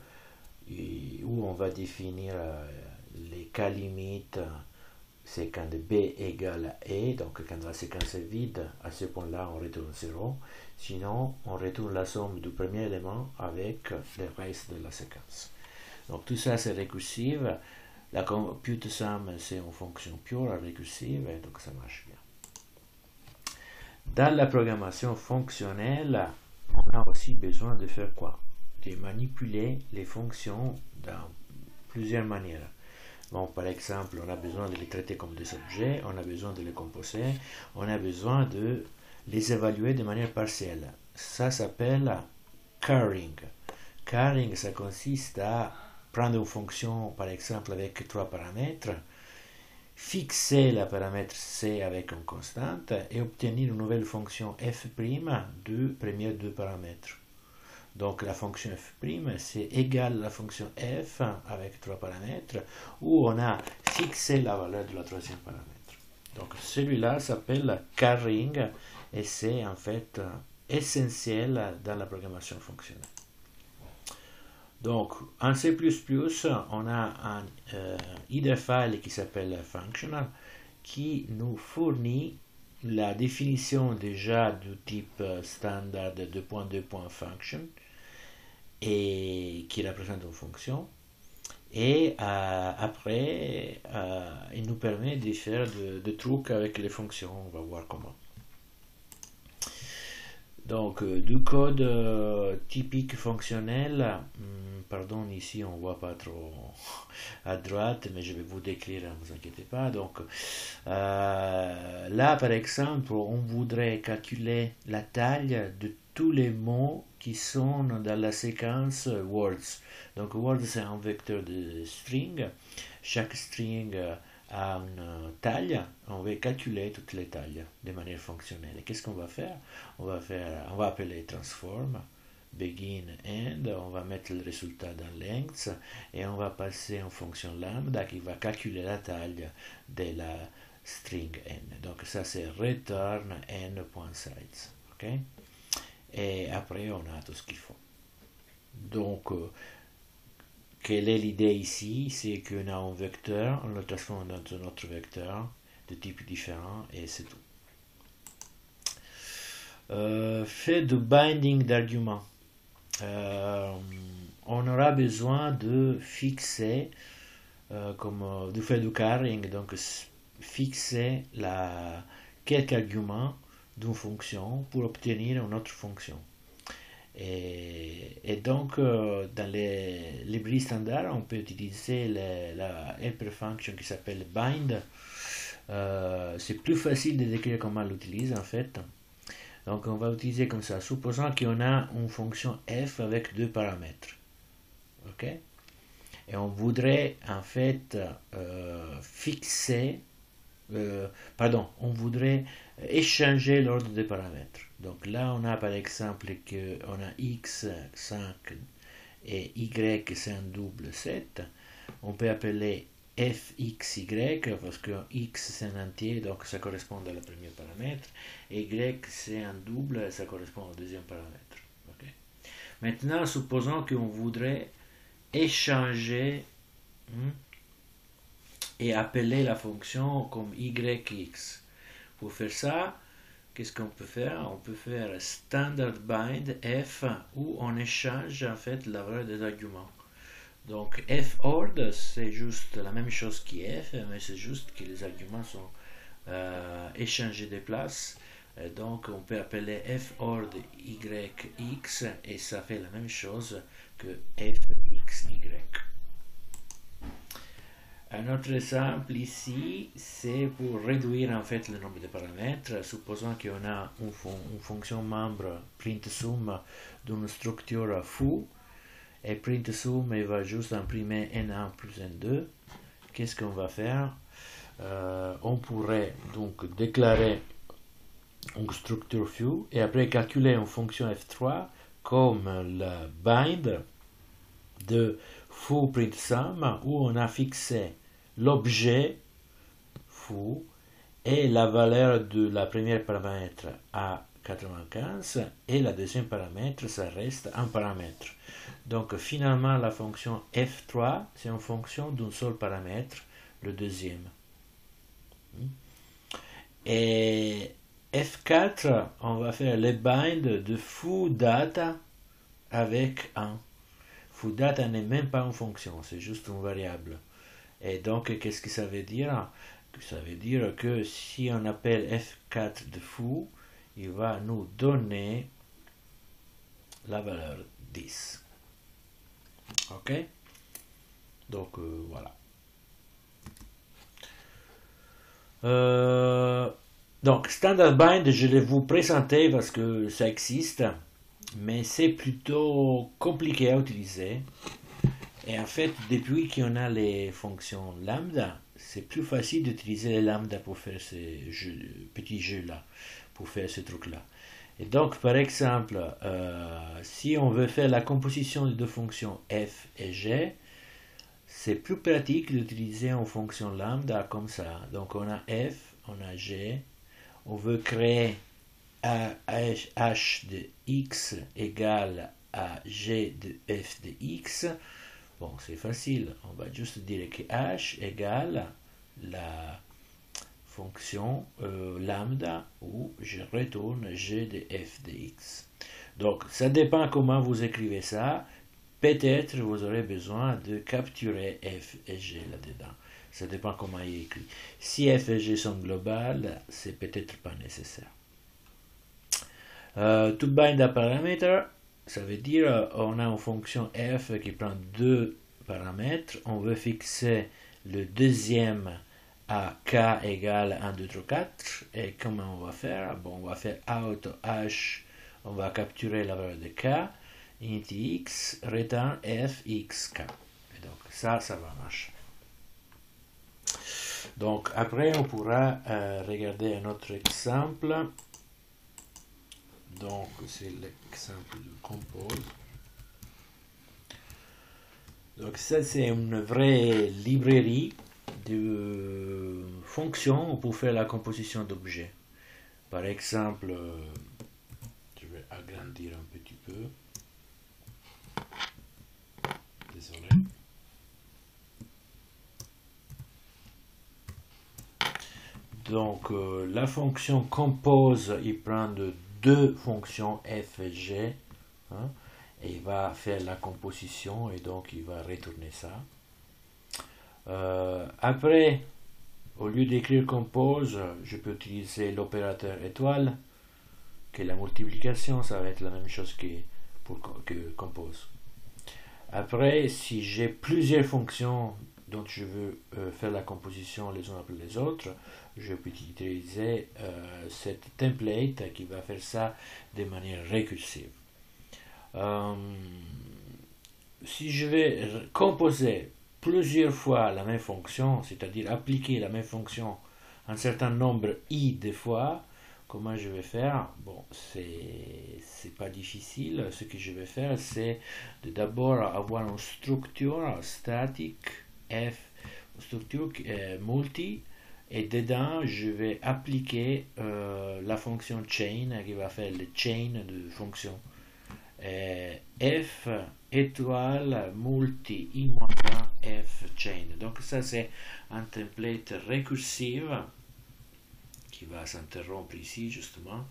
où on va définir les cas limites, c'est quand B égale à E, donc quand la séquence est vide, à ce point-là on retourne zéro, sinon on retourne la somme du premier élément avec le reste de la séquence. Donc tout ça c'est récursive, la compute sum c'est une fonction pure récursive, et donc ça marche bien. Dans la programmation fonctionnelle, on a aussi besoin de faire quoi? De manipuler les fonctions dans plusieurs manières. Bon, par exemple, on a besoin de les traiter comme des objets, on a besoin de les composer, on a besoin de les évaluer de manière partielle. Ça s'appelle carrying. Carrying, ça consiste à prendre une fonction, par exemple, avec trois paramètres, fixer le paramètre C avec une constante et obtenir une nouvelle fonction f' de premiers deux paramètres. Donc la fonction f' c'est égal à la fonction f avec trois paramètres où on a fixé la valeur de la troisième paramètre. Donc celui-là s'appelle carrying et c'est en fait essentiel dans la programmation fonctionnelle. Donc en C plus plus, on a un euh, header file qui s'appelle functional qui nous fournit la définition déjà du type standard deux point deux point function et qui représente une fonction, et euh, après euh, il nous permet de faire de, de trucs avec les fonctions. On va voir comment. Donc euh, du code euh, typique fonctionnel, hum, pardon, ici on voit pas trop à droite, mais je vais vous décrire, ne vous inquiétez pas. Donc euh, là par exemple on voudrait calculer la taille de tous les mots qui sont dans la séquence words. Donc words c'est un vecteur de string, chaque string à une taille, on va calculer toutes les tailles de manière fonctionnelle. Et qu'est-ce qu'on va faire? On va faire, on va appeler transform, begin, end, on va mettre le résultat dans length, et on va passer en fonction lambda qui va calculer la taille de la string n. Donc ça c'est return n.size. Okay? Et après on a tout ce qu'il faut. Donc euh, quelle est l'idée ici? C'est qu'on a un vecteur, on le transforme dans un autre vecteur de type différent et c'est tout. Euh, fait de binding d'arguments. Euh, on aura besoin de fixer, euh, comme euh, de faire du carrying, donc fixer la, quelques arguments d'une fonction pour obtenir une autre fonction. Et, et donc, euh, dans les librairies standards, on peut utiliser les, la helper function qui s'appelle bind. Euh, c'est plus facile de décrire comment on l'utilise en fait. Donc, on va utiliser comme ça. Supposons qu'on a une fonction f avec deux paramètres. Ok? Et on voudrait en fait euh, fixer, euh, pardon, on voudrait échanger l'ordre des paramètres. Donc là, on a par exemple qu'on a x cinq et y c'est un double sept. On peut appeler fxy, parce que x c'est un entier, donc ça correspond à le premier paramètre, et y c'est un double, ça correspond au deuxième paramètre. Okay. Maintenant, supposons qu'on voudrait échanger hmm, et appeler la fonction comme yx. Pour faire ça, qu'est-ce qu'on peut faire? On peut faire standard bind f où on échange en fait la valeur des arguments. Donc ford c'est juste la même chose qu'f, mais c'est juste que les arguments sont euh, échangés de place. Et donc on peut appeler ford yx et ça fait la même chose que fxy. Un autre exemple ici, c'est pour réduire en fait le nombre de paramètres. Supposons qu'on a une, fon une fonction membre printSum d'une structure foo, et printSum il va juste imprimer n un plus n deux. Qu'est-ce qu'on va faire? euh, On pourrait donc déclarer une structure foo et après calculer une fonction f trois comme le bind de foo printSum où on a fixé l'objet foo et la valeur de la première paramètre à quatre-vingt-quinze et la deuxième paramètre ça reste un paramètre. Donc finalement la fonction f trois c'est une fonction d'un seul paramètre, le deuxième. Et f quatre on va faire le bind de foo data avec un. Foo data n'est même pas une fonction, c'est juste une variable. Et donc, qu'est-ce que ça veut dire? Ça veut dire que si on appelle f quatre de foo, il va nous donner la valeur dix. Ok? Donc, euh, voilà. Euh, donc, standard bind, je vais vous présenter parce que ça existe, mais c'est plutôt compliqué à utiliser. Et en fait, depuis qu'on a les fonctions lambda, c'est plus facile d'utiliser les lambda pour faire ces jeux, petits jeux-là, pour faire ce truc-là. Et donc, par exemple, euh, si on veut faire la composition de deux fonctions f et g, c'est plus pratique d'utiliser une fonction lambda comme ça. Donc, on a f, on a g, on veut créer h de x égale à g de f de x. Bon, c'est facile, on va juste dire que h égale la fonction euh, lambda où je retourne g de f de x. Donc, ça dépend comment vous écrivez ça. Peut-être vous aurez besoin de capturer f et g là-dedans. Ça dépend comment il est écrit. Si f et g sont globales, c'est peut-être pas nécessaire. Euh, to bind a parameter, ça veut dire on a une fonction f qui prend deux paramètres. On veut fixer le deuxième à k égale un, deux, trois, quatre. Et comment on va faire? Bon, on va faire out h, on va capturer la valeur de k, int x, return f x k. Et donc ça, ça va marcher. Donc après, on pourra euh, regarder un autre exemple. Donc c'est l'exemple de compose. Donc ça c'est une vraie librairie de fonctions pour faire la composition d'objets. Par exemple, je vais agrandir un petit peu. Désolé. Donc euh, la fonction compose, il prend de deux fonctions f et g, hein, et il va faire la composition et donc il va retourner ça. Euh, après, au lieu d'écrire compose, je peux utiliser l'opérateur étoile, que la multiplication, ça va être la même chose que pour que compose. Après, si j'ai plusieurs fonctions dont je veux euh, faire la composition les unes après les autres, je peux utiliser euh, cette template qui va faire ça de manière récursive. Euh, si je vais composer plusieurs fois la même fonction, c'est-à-dire appliquer la même fonction un certain nombre i de fois, comment je vais faire? Bon, c'est pas difficile. Ce que je vais faire, c'est de d'abord avoir une structure statique f structure euh, multi, et dedans, je vais appliquer euh, la fonction chain qui va faire le chain de fonctions. Euh, f étoile multi i moins un f chain. Donc ça c'est un template récursif qui va s'interrompre ici justement.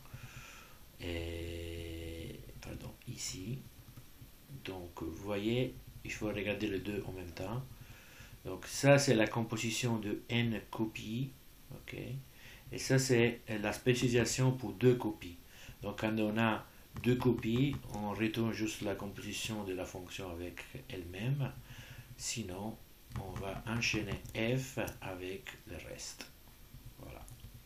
Et pardon, ici. Donc vous voyez, il faut regarder les deux en même temps. Donc ça c'est la composition de n copies, ok. Et ça c'est la spécialisation pour deux copies. Donc quand on a deux copies, on retourne juste la composition de la fonction avec elle-même. Sinon, on va enchaîner f avec le reste. Voilà.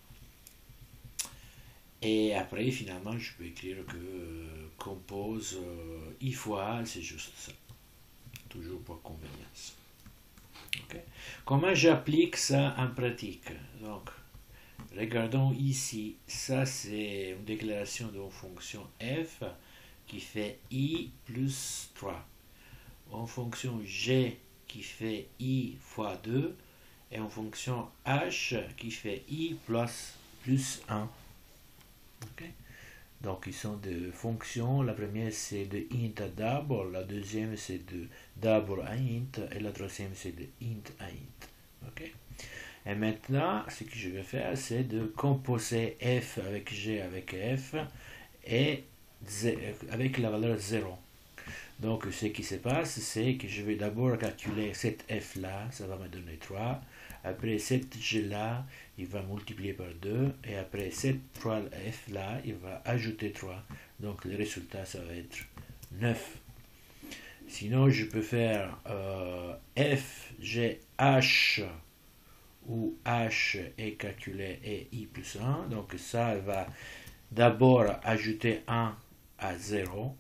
Et après, finalement, je peux écrire que euh, compose euh, i fois a, c'est juste ça. Toujours pour convenience. Okay. Comment j'applique ça en pratique? Donc, regardons ici, ça c'est une déclaration d'une fonction f qui fait i plus trois. Une fonction g qui fait i fois deux et une fonction h qui fait i plus, plus un. Okay. Donc ils sont des fonctions, la première c'est de int à double, la deuxième c'est de double à int et la troisième c'est de int à int. Okay. Et maintenant, ce que je vais faire, c'est de composer f avec g avec f et avec la valeur zéro. Donc, ce qui se passe, c'est que je vais d'abord calculer cette f-là, ça va me donner trois. Après, cette g-là, il va multiplier par deux. Et après, cette f-là, il va ajouter trois. Donc, le résultat, ça va être neuf. Sinon, je peux faire euh, f, g, h, où h est calculé et i plus un. Donc ça va d'abord ajouter un à zéro.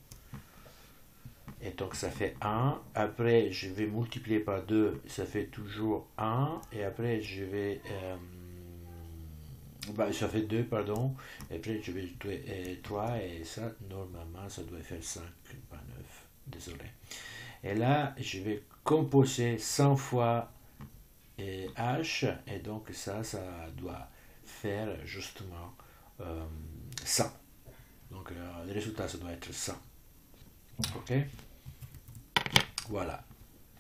Et donc ça fait un. Après je vais multiplier par deux, ça fait toujours un. Et après je vais... Euh, bah, ça fait deux, pardon. Et après je vais euh, trois. Et ça, normalement, ça doit faire cinq, pas neuf. Désolé. Et là, je vais composer cent fois et h, et donc ça, ça doit faire justement euh, cent. Donc euh, le résultat, ça doit être cent. Ok? Voilà.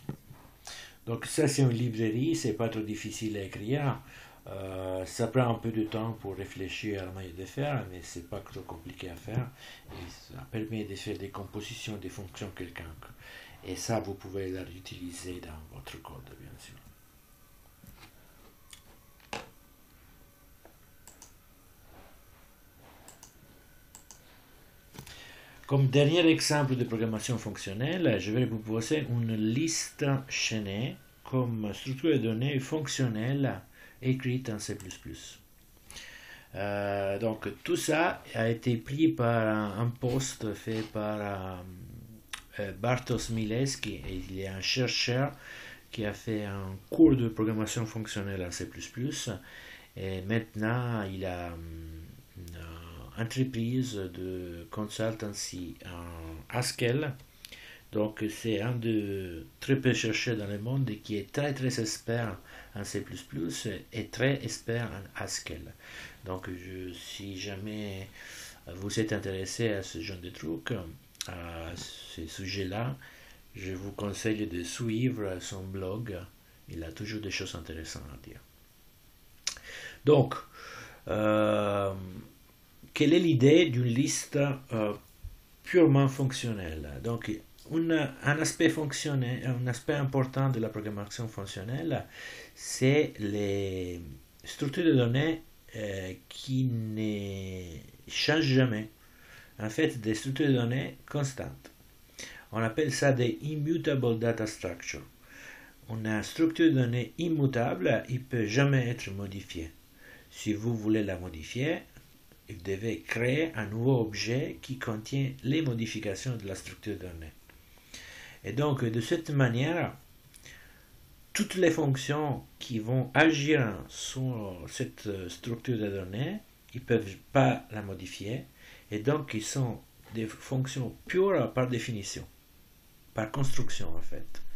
Donc ça, c'est une librairie, c'est pas trop difficile à écrire. Euh, ça prend un peu de temps pour réfléchir à la manière de faire, mais c'est pas trop compliqué à faire. Et ça permet de faire des compositions des fonctions quelconques. Et ça, vous pouvez la réutiliser dans votre code, bien sûr. Comme dernier exemple de programmation fonctionnelle, je vais vous proposer une liste chaînée comme structure de données fonctionnelle écrite en C plus plus. Euh, donc tout ça a été pris par un, un post fait par euh, Bartosz Milewski, et il est un chercheur qui a fait un cours de programmation fonctionnelle en C plus plus, et maintenant il a une entreprise de consultancy en Haskell. Donc c'est un de très peu chercheurs dans le monde qui est très très expert en C plus plus et très expert en Haskell. Donc je, si jamais vous êtes intéressé à ce genre de trucs, à ce sujet-là, je vous conseille de suivre son blog. Il a toujours des choses intéressantes à dire. Donc, euh, quelle est l'idée d'une liste euh, purement fonctionnelle? Donc, une, un aspect fonctionnel, un aspect important de la programmation fonctionnelle, c'est les structures de données euh, qui ne changent jamais. En fait, des structures de données constantes. On appelle ça des immutable data structures. Une structure de données immutable, il ne peut jamais être modifiée. Si vous voulez la modifier, vous devez créer un nouveau objet qui contient les modifications de la structure de données. Et donc, de cette manière, toutes les fonctions qui vont agir sur cette structure de données, ils ne peuvent pas la modifier. Et donc, ils sont des fonctions pures par définition, par construction en fait.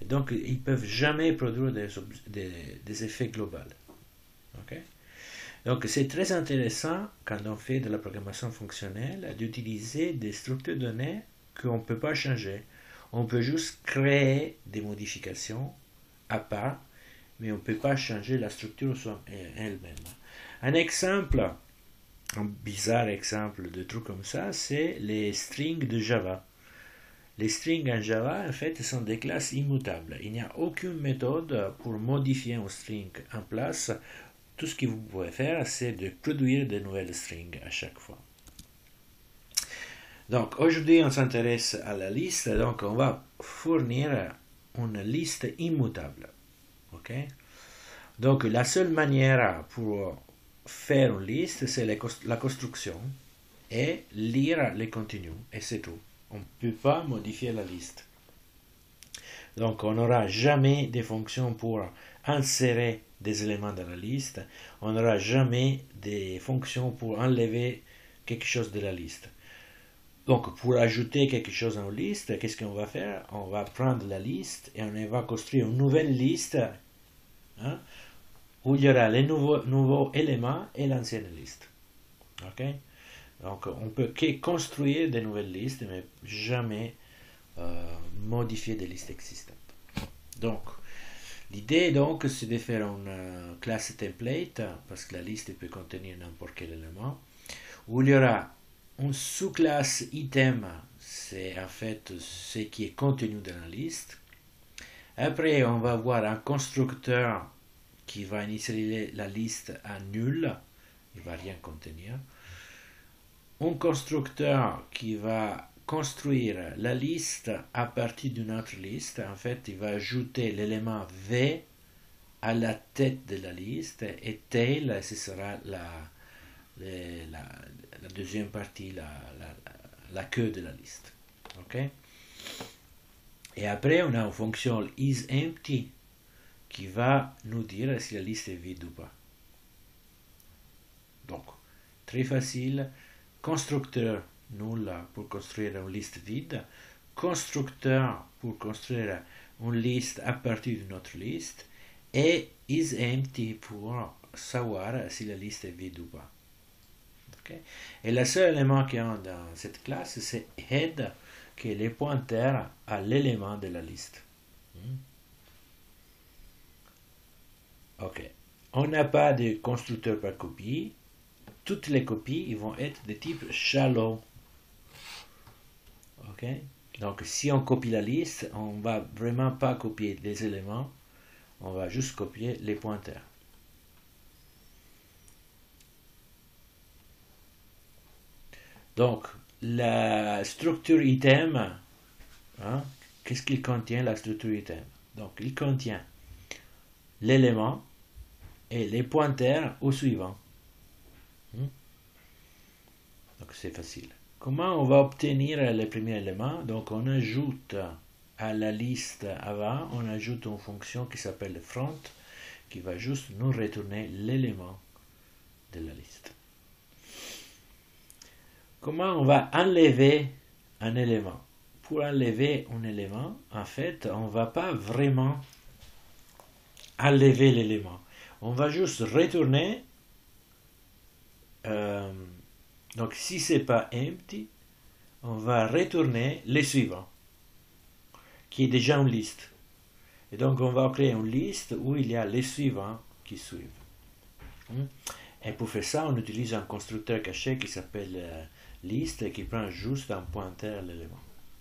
Et donc, ils ne peuvent jamais produire des, des, des effets globaux. Okay? Donc, c'est très intéressant, quand on fait de la programmation fonctionnelle, d'utiliser des structures de données qu'on ne peut pas changer. On peut juste créer des modifications à part, mais on ne peut pas changer la structure elle-même. Un exemple, un bizarre exemple de truc comme ça, c'est les strings de Java. Les strings en Java, en fait, sont des classes immutables. Il n'y a aucune méthode pour modifier un string en place. Tout ce que vous pouvez faire, c'est de produire de nouvelles strings à chaque fois. Donc, aujourd'hui, on s'intéresse à la liste. Donc, on va fournir une liste immutable. Ok? Donc, la seule manière pour faire une liste, c'est la construction et lire les contenus. Et c'est tout. On ne peut pas modifier la liste. Donc, on n'aura jamais des fonctions pour insérer des éléments dans la liste. On n'aura jamais des fonctions pour enlever quelque chose de la liste. Donc, pour ajouter quelque chose en liste, qu'est-ce qu'on va faire? On va prendre la liste et on va construire une nouvelle liste, hein, où il y aura les nouveaux, nouveaux éléments et l'ancienne liste. Ok? Donc, on peut que construire de nouvelles listes, mais jamais euh, modifier des listes existantes. Donc, l'idée, donc, c'est de faire une euh, classe template, parce que la liste peut contenir n'importe quel élément, où il y aura une sous-classe item, c'est en fait ce qui est contenu dans la liste. Après, on va avoir un constructeur qui va initialiser la liste à nul, il ne va rien contenir. Un constructeur qui va construire la liste à partir d'une autre liste. En fait, il va ajouter l'élément V à la tête de la liste et tail, ce sera la, la, la, la deuxième partie, la, la, la queue de la liste. Okay? Et après, on a une fonction isEmpty qui va nous dire si la liste est vide ou pas. Donc, très facile. Constructeur null pour construire une liste vide. Constructeur pour construire une liste à partir d'une autre liste. Et isEmpty pour savoir si la liste est vide ou pas. Okay? Et le seul élément qu'il y a dans cette classe, c'est head, qui est le pointeur à l'élément de la liste. Hmm? Ok. On n'a pas de constructeur par copie. Toutes les copies ils vont être de type shallow. Ok. Donc si on copie la liste, on ne va vraiment pas copier les éléments, on va juste copier les pointeurs. Donc la structure item, hein, qu'est-ce qu'il contient la structure item? Donc il contient l'élément et les pointeurs au suivant. Hmm? Donc c'est facile. Comment on va obtenir le premier élément? Donc on ajoute à la liste avant, on ajoute une fonction qui s'appelle front, qui va juste nous retourner l'élément de la liste. Comment on va enlever un élément? Pour enlever un élément, en fait, on ne va pas vraiment enlever l'élément. On va juste retourner. Euh, donc si ce n'est pas empty, on va retourner le suivant, qui est déjà une liste. Et donc on va créer une liste où il y a les suivants qui suivent. Et pour faire ça, on utilise un constructeur caché qui s'appelle euh, list et qui prend juste un pointeur à l'élément.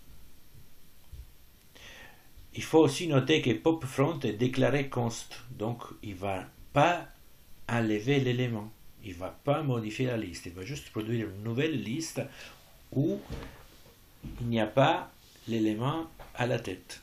Il faut aussi noter que popFront est déclaré const, donc il ne va pas enlever l'élément. Il ne va pas modifier la liste, il va juste produire une nouvelle liste où il n'y a pas l'élément à la tête.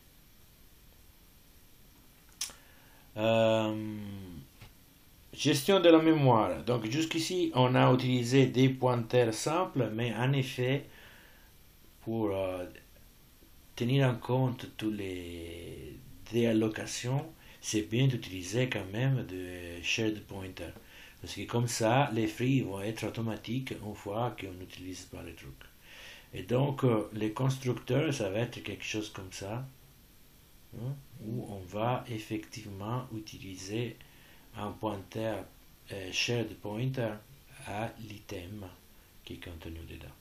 Euh, gestion de la mémoire. Donc jusqu'ici, on a utilisé des pointeurs simples, mais en effet, pour euh, tenir en compte toutes les déallocations, c'est bien d'utiliser quand même de shared pointer. Parce que comme ça, les free vont être automatiques une fois qu'on n'utilise pas les trucs. Et donc, euh, les constructeurs, ça va être quelque chose comme ça. hein, où on va effectivement utiliser un pointeur euh, shared pointer à l'item qui est contenu dedans.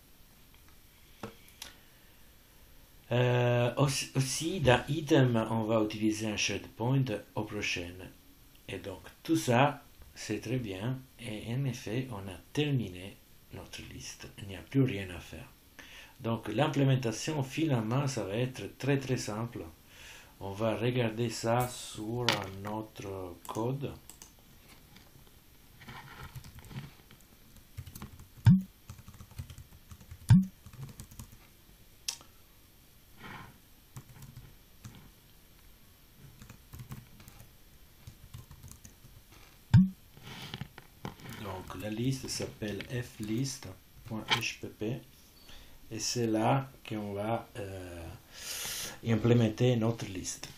Euh, aussi, aussi, dans item, on va utiliser un shared pointer au prochain. Et donc, tout ça, c'est très bien. Et en effet, on a terminé notre liste. Il n'y a plus rien à faire. Donc, l'implémentation, finalement, ça va être très très simple. On va regarder ça sur notre code. Donc, la liste s'appelle flist.hpp et c'est là qu'on va euh, implémenter notre liste.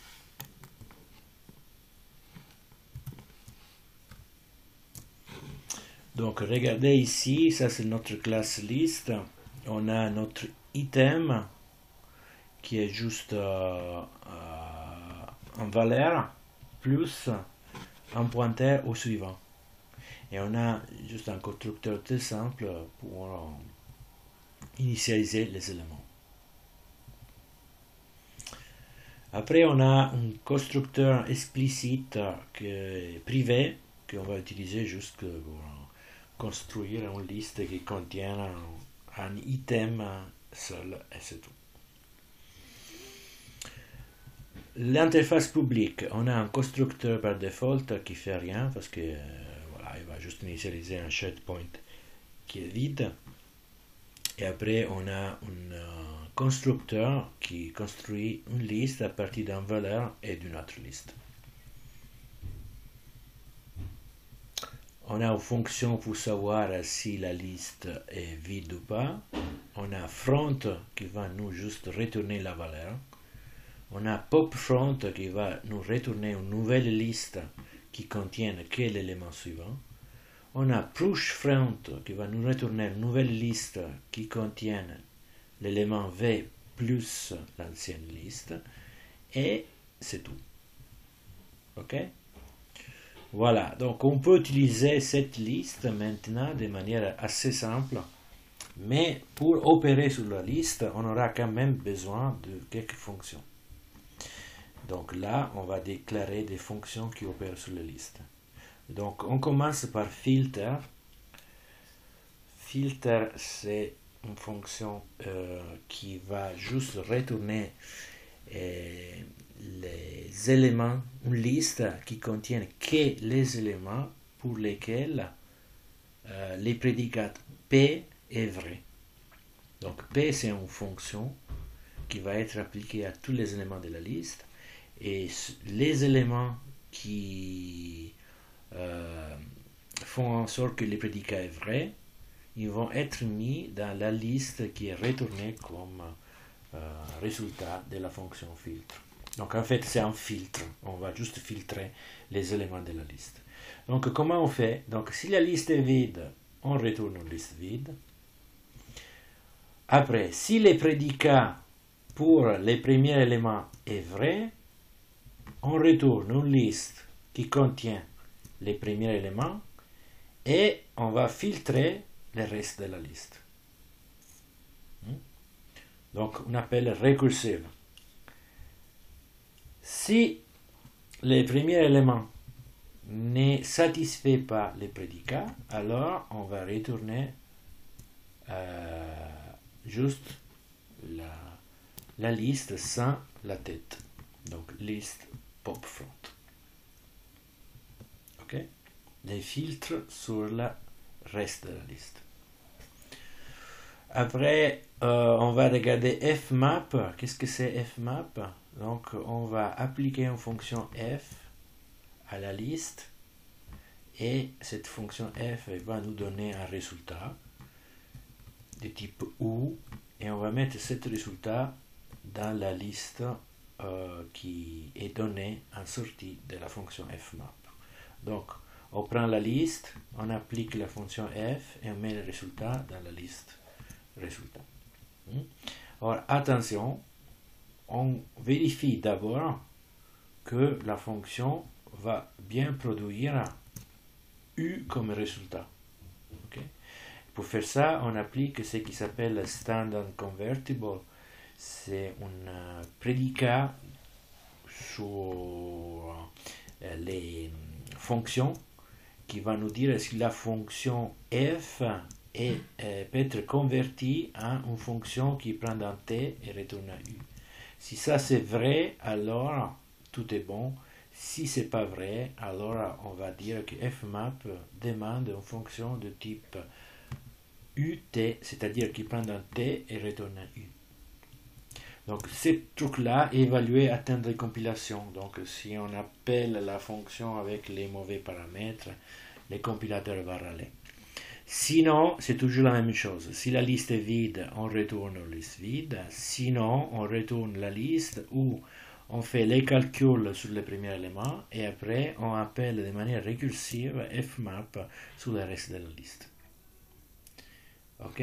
Donc regardez ici, ça c'est notre classe liste. On a notre item qui est juste euh, euh, en valeur plus un pointeur au suivant. Et on a juste un constructeur très simple pour euh, initialiser les éléments. Après, on a un constructeur explicite que, privé qu'on va utiliser juste pour construire une liste qui contient un, un item seul et c'est tout. L'interface publique, on a un constructeur par default qui fait rien parce que voilà, il va juste initialiser un shared point qui est vide. Et après, on a un uh, constructeur qui construit une liste à partir d'une valeur et d'une autre liste. On a une fonction pour savoir si la liste est vide ou pas. On a front qui va nous juste retourner la valeur. On a pop front qui va nous retourner une nouvelle liste qui contient que l'élément suivant. On a push front qui va nous retourner une nouvelle liste qui contient l'élément V plus l'ancienne liste. Et c'est tout. Ok? Voilà, donc on peut utiliser cette liste maintenant de manière assez simple. Mais pour opérer sur la liste, on aura quand même besoin de quelques fonctions. Donc là, on va déclarer des fonctions qui opèrent sur la liste. Donc on commence par filter. Filter, c'est une fonction euh, qui va juste retourner euh, les éléments, une liste qui contient que les éléments pour lesquels euh, les prédicats P est vrai. Donc P, c'est une fonction qui va être appliquée à tous les éléments de la liste. Et les éléments qui euh, font en sorte que le prédicat est vrai, ils vont être mis dans la liste qui est retournée comme euh, résultat de la fonction filtre. Donc en fait, c'est un filtre. On va juste filtrer les éléments de la liste. Donc comment on fait? Donc si la liste est vide, on retourne une liste vide. Après, si le prédicat pour les premiers éléments est vrai, on retourne une liste qui contient les premiers éléments et on va filtrer le reste de la liste. Donc on appelle recursive. Si le premier élément ne satisfait pas les prédicats, alors on va retourner euh, juste la, la liste sans la tête. Donc liste pop front. Ok? Les filtres sur le reste de la liste. Après, euh, on va regarder fmap. Qu'est-ce que c'est fmap? Donc, on va appliquer une fonction f à la liste et cette fonction f va nous donner un résultat de type ou et on va mettre ce résultat dans la liste euh, qui est donnée en sortie de la fonction fmap. Donc, on prend la liste, on applique la fonction f et on met le résultat dans la liste résultat. Alors, attention, on vérifie d'abord que la fonction va bien produire U comme résultat. Okay? Pour faire ça, on applique ce qui s'appelle standard convertible. C'est un prédicat sur les fonctions qui va nous dire si la fonction f est, euh, peut être convertie en une fonction qui prend un t et retourne u. Si ça c'est vrai, alors tout est bon. Si c'est pas vrai, alors on va dire que fmap demande une fonction de type ut, c'est-à-dire qui prend un t et retourne un u. Donc, ce truc-là, évaluer, atteindre compilation. Donc, si on appelle la fonction avec les mauvais paramètres, le compilateur va râler. Sinon, c'est toujours la même chose. Si la liste est vide, on retourne la liste vide. Sinon, on retourne la liste où on fait les calculs sur le premier élément et après, on appelle de manière récursive fmap sur le reste de la liste. OK?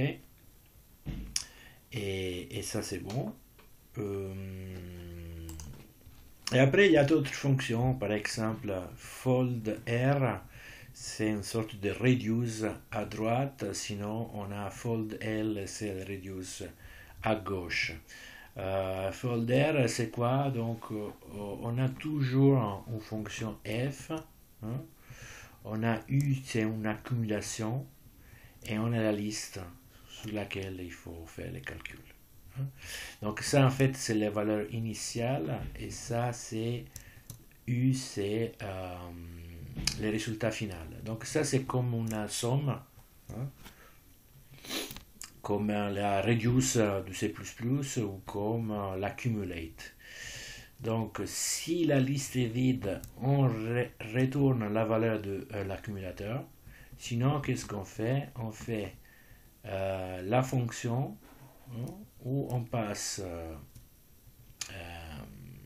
Et, et ça, c'est bon. Euh, et après, il y a d'autres fonctions, par exemple, fold R, c'est une sorte de reduce à droite, sinon on a fold L, c'est le reduce à gauche. Euh, fold R, c'est quoi? Donc, euh, on a toujours une fonction f, hein? On a U, c'est une accumulation, et on a la liste sur laquelle il faut faire les calculs. Donc ça en fait c'est la valeur initiale et ça c'est U, c'est euh, le résultat final. Donc ça c'est comme une somme, hein, comme la reduce du C plus plus ou comme l'accumulate. Donc si la liste est vide, on re retourne la valeur de euh, l'accumulateur. Sinon qu'est-ce qu'on fait? On fait euh, la fonction où on passe euh, euh,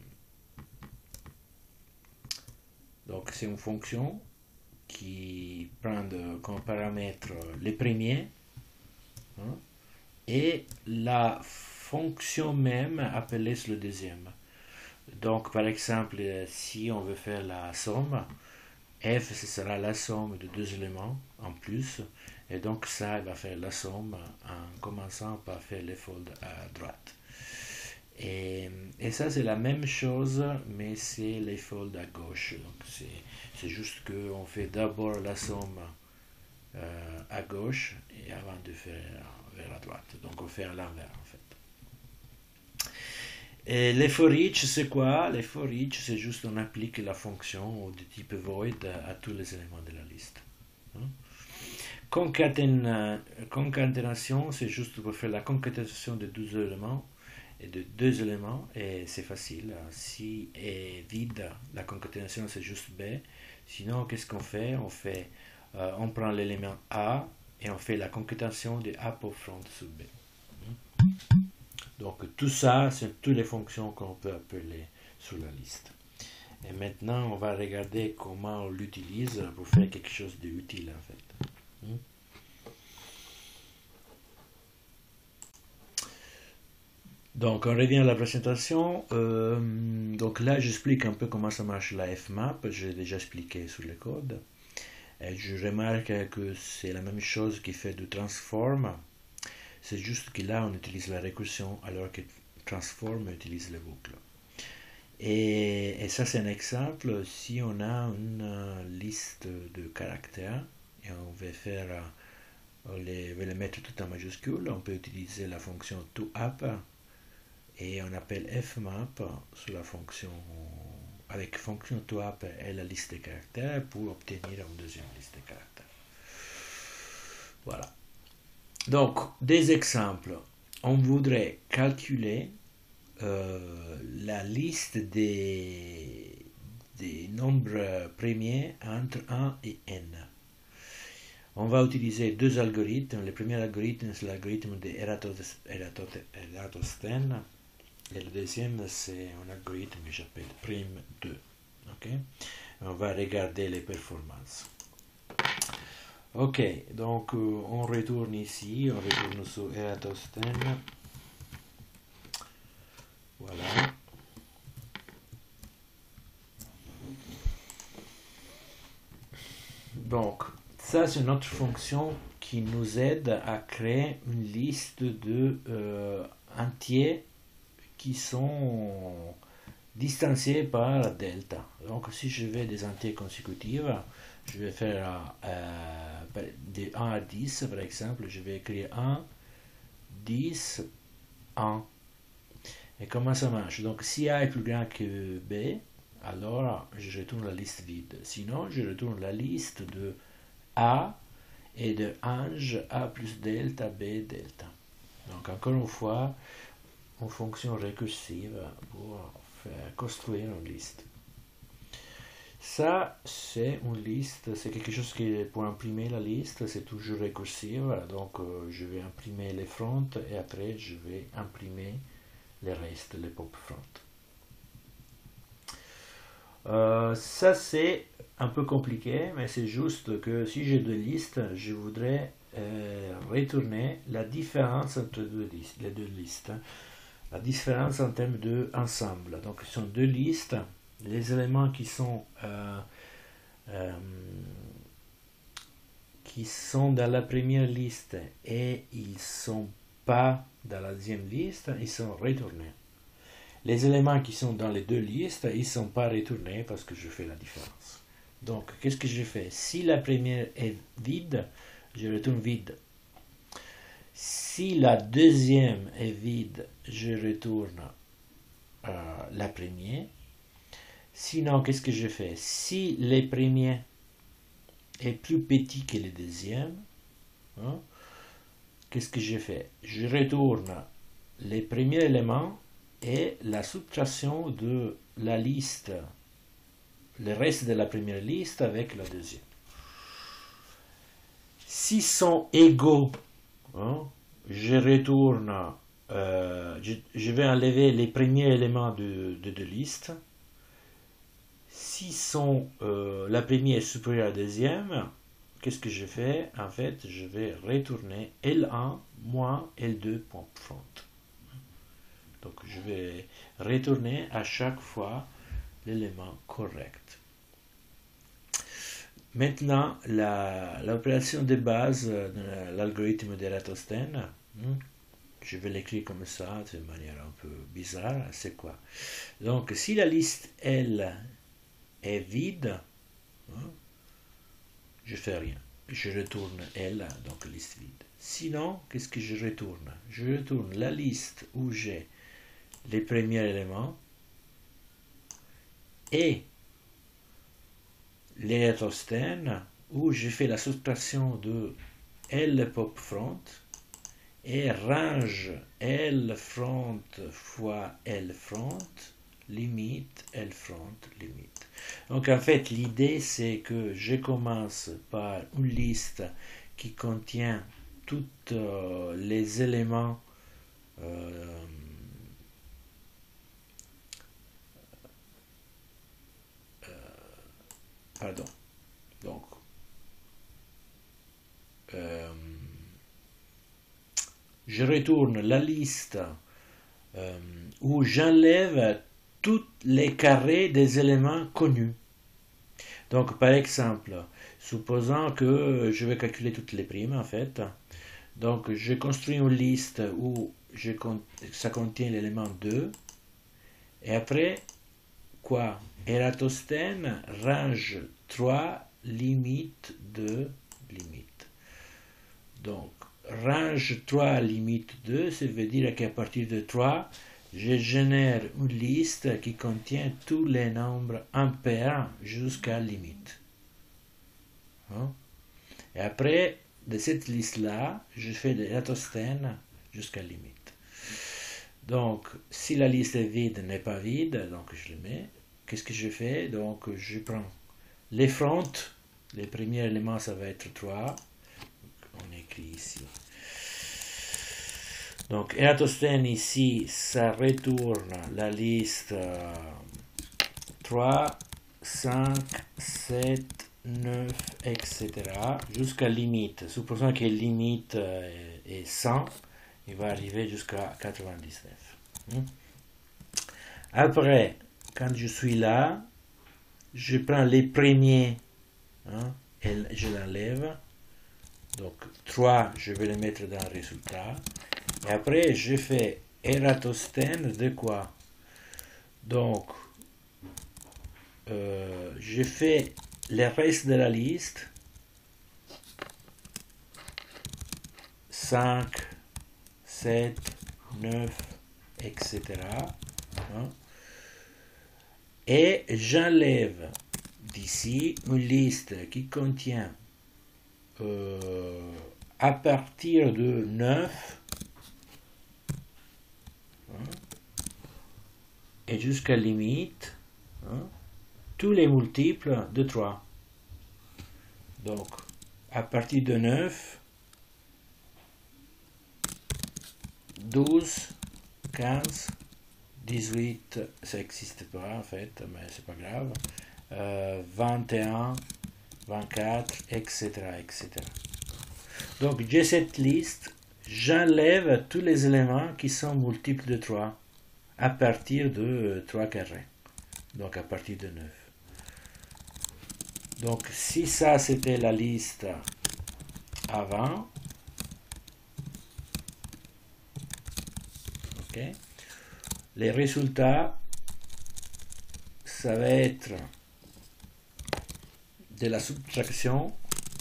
donc c'est une fonction qui prend de, comme paramètre les premiers, hein, et la fonction même appelée sur le deuxième. Donc par exemple si on veut faire la somme, f ce sera la somme de deux éléments en plus. Et donc ça, il va faire la somme en commençant par faire les folds à droite. Et, et ça, c'est la même chose, mais c'est les folds à gauche. Donc c'est juste qu'on fait d'abord la somme euh, à gauche et avant de faire vers la droite. Donc on fait à l'envers en fait. Et les for each, c'est quoi? Les for each, c'est juste on applique la fonction de type void à tous les éléments de la liste. Hein? Concaten, concaténation, c'est juste pour faire la concaténation de deux éléments et de deux éléments et c'est facile. Si est vide, la concaténation c'est juste B. Sinon, qu'est-ce qu'on fait? On fait, euh, on prend l'élément A et on fait la concaténation de A pour front sur B. Donc tout ça, c'est toutes les fonctions qu'on peut appeler sur la liste. Et maintenant, on va regarder comment on l'utilise pour faire quelque chose d'utile en fait. Donc on revient à la présentation. Euh, donc là j'explique un peu comment ça marche la fmap. J'ai déjà expliqué sur le code. Et je remarque que c'est la même chose qui fait du transform. C'est juste que là on utilise la récursion alors que transform utilise les boucles. Et, et ça c'est un exemple. Si on a une liste de caractères et on veut faire, on les, veut les mettre tout en majuscule, on peut utiliser la fonction toApp et on appelle fmap sur la fonction, avec fonction toApp et la liste de caractères pour obtenir une deuxième liste de caractères. Voilà. Donc, des exemples. On voudrait calculer euh, la liste des, des nombres premiers entre un et n. On va utiliser deux algorithmes. Le premier algorithme, c'est l'algorithme de Eratosthène. Et le deuxième, c'est un algorithme que j'appelle prime deux. Okay? On va regarder les performances. Ok, donc euh, on retourne ici, on retourne sur Eratosthène. Voilà. Donc, ça c'est notre fonction qui nous aide à créer une liste de euh, entiers qui sont distanciés par delta. Donc, si je vais des entiers consécutifs, je vais faire euh, de un à dix, par exemple, je vais écrire un, dix, un. Et comment ça marche? Donc, si A est plus grand que B, alors je retourne la liste vide. Sinon, je retourne la liste de A et de ange A plus delta, B delta. Donc, encore une fois, une fonction récursive pour faire construire une liste. Ça, c'est une liste, c'est quelque chose qui, pour imprimer la liste, c'est toujours récursif. Donc, euh, je vais imprimer les fronts et après, je vais imprimer les restes, les pop front. Euh, ça, c'est un peu compliqué, mais c'est juste que si j'ai deux listes, je voudrais euh, retourner la différence entre deux listes, les deux listes. La différence en termes d'ensemble. Donc, ce sont deux listes. Les éléments qui sont euh, euh, qui sont dans la première liste et ils ne sont pas dans la deuxième liste, ils sont retournés. Les éléments qui sont dans les deux listes, ils ne sont pas retournés parce que je fais la différence. Donc, qu'est-ce que je fais? Si la première est vide, je retourne vide. Si la deuxième est vide, je retourne euh, la première. Sinon, qu'est-ce que je fais? Si le premier est plus petit que le deuxième, hein, qu'est-ce que je fais? Je retourne les premiers éléments et la soustraction de la liste, le reste de la première liste avec la deuxième. S'ils sont égaux, hein, je retourne, euh, je, je vais enlever les premiers éléments de, de deux listes. Si sont, euh, la première est supérieure à la deuxième, qu'est-ce que je fais? En fait, je vais retourner L un moins L deux point front. Donc, je vais retourner à chaque fois l'élément correct. Maintenant, l'opération de base de l'algorithme d'Eratosthène, je vais l'écrire comme ça, de manière un peu bizarre, c'est quoi? Donc, si la liste L est vide, je fais rien. Je retourne L, donc liste vide. Sinon, qu'est-ce que je retourne? Je retourne la liste où j'ai les premiers éléments et l'Eratosthène où je fais la soustraction de L pop front et range L front fois L front limite L front limite. Donc en fait l'idée c'est que je commence par une liste qui contient tous euh, les éléments euh, euh, pardon donc euh, je retourne la liste euh, où j'enlève tous les carrés des éléments connus. Donc, par exemple, supposons que je vais calculer toutes les primes, en fait. Donc, je construis une liste où je, ça contient l'élément deux. Et après, quoi? Eratosthène, range trois, limite deux, limite. Donc, range trois, limite deux, ça veut dire qu'à partir de trois, je génère une liste qui contient tous les nombres impairs jusqu'à la limite. Hein? Et après, de cette liste-là, je fais de l'Eratosthène jusqu'à la limite. Donc, si la liste est vide, n'est pas vide, donc je le mets. Qu'est-ce que je fais? Donc, je prends les fronts. Les premiers éléments, ça va être trois. On écrit ici. Donc, Eratosthène ici, ça retourne la liste euh, trois, cinq, sept, neuf, et cetera jusqu'à la limite. Supposons que la limite euh, est cent, il va arriver jusqu'à quatre-vingt-dix-neuf. Hmm? Après, quand je suis là, je prends les premiers, hein, et je l'enlève. Donc trois, je vais le mettre dans le résultat. Et après, je fais Eratosthène de quoi? Donc, euh, je fais le reste de la liste. cinq, sept, neuf, et cetera. Hein? Et j'enlève d'ici une liste qui contient euh, à partir de neuf hein, et jusqu'à limite hein, tous les multiples de trois. Donc, à partir de neuf, douze, quinze, dix-huit, ça n'existe pas en fait, mais c'est pas grave, euh, vingt et un, vingt-quatre, et cetera, et cetera. Donc j'ai cette liste, j'enlève tous les éléments qui sont multiples de trois à partir de trois carrés, donc à partir de neuf. Donc si ça c'était la liste avant, ok, les résultats, ça va être de la subtraction,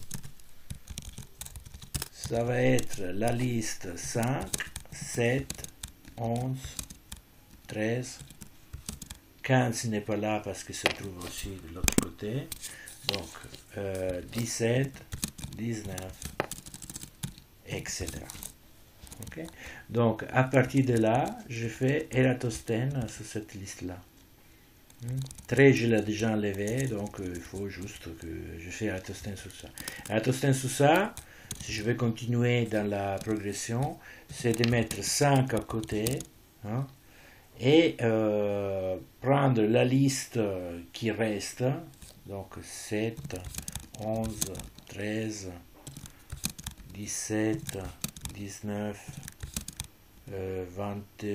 ça va être la liste cinq, sept, onze, treize, quinze n'est pas là parce que ça se trouve aussi de l'autre côté, donc euh, dix-sept, dix-neuf, et cetera. Okay. Donc à partir de là, je fais Eratosthène sur cette liste-là. treize, je l'ai déjà enlevé, donc euh, il faut juste que je fasse Eratosthène sur ça. Eratosthène sur ça, si je vais continuer dans la progression, c'est de mettre cinq à côté hein, et euh, prendre la liste qui reste, donc sept, onze, treize, dix-sept, dix-neuf, euh, vingt-cinq,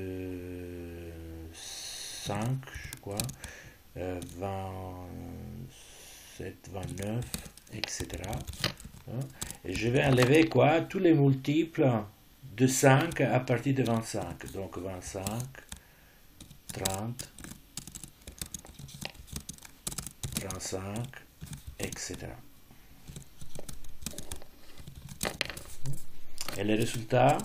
je crois, euh, vingt-sept, vingt-neuf, et cetera. Et je vais enlever quoi? Tous les multiples de cinq à partir de vingt-cinq. Donc vingt-cinq, trente, trente-cinq, et cetera. Et le résultat,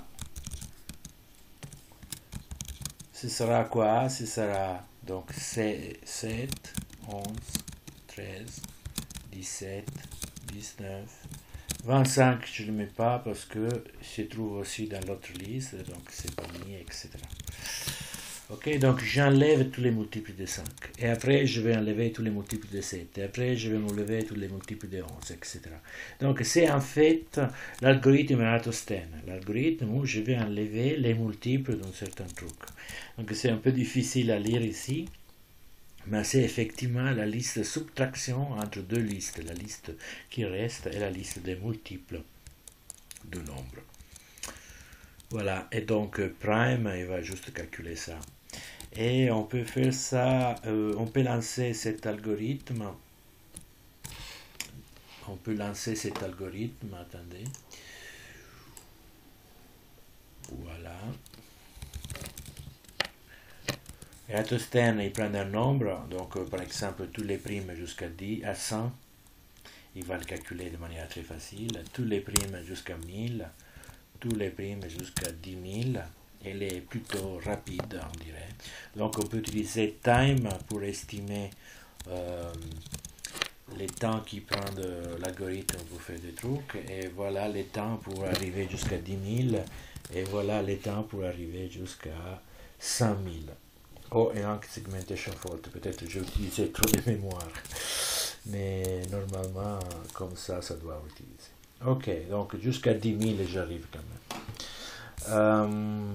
ce sera quoi? Ce sera donc sept, onze, treize, dix-sept, dix-neuf, vingt-cinq, je ne le mets pas parce que se trouve aussi dans l'autre liste, donc c'est pas mis, et cetera. Ok, donc j'enlève tous les multiples de cinq. Et après, je vais enlever tous les multiples de sept. Et après, je vais m'enlever tous les multiples de onze, et cetera. Donc c'est en fait l'algorithme Eratosthène. L'algorithme où je vais enlever les multiples d'un certain truc. Donc c'est un peu difficile à lire ici. Mais c'est effectivement la liste de subtraction entre deux listes, la liste qui reste et la liste des multiples de nombres. Voilà, et donc prime, il va juste calculer ça. Et on peut faire ça, euh, on peut lancer cet algorithme. On peut lancer cet algorithme, attendez. Voilà. Eratosthène, il prend un nombre, donc euh, par exemple tous les primes jusqu'à dix, à cent, il va le calculer de manière très facile. Tous les primes jusqu'à mille, tous les primes jusqu'à dix mille, elle est plutôt rapide, on dirait. Donc on peut utiliser time pour estimer euh, les temps qui prend l'algorithme pour faire des trucs, et voilà les temps pour arriver jusqu'à dix mille, et voilà les temps pour arriver jusqu'à cent mille. Oh, et un segmentation fault, peut-être que j'ai utilisé trop de mémoire, mais normalement, comme ça, ça doit utiliser. Ok, donc jusqu'à dix mille, j'arrive quand même. Euh,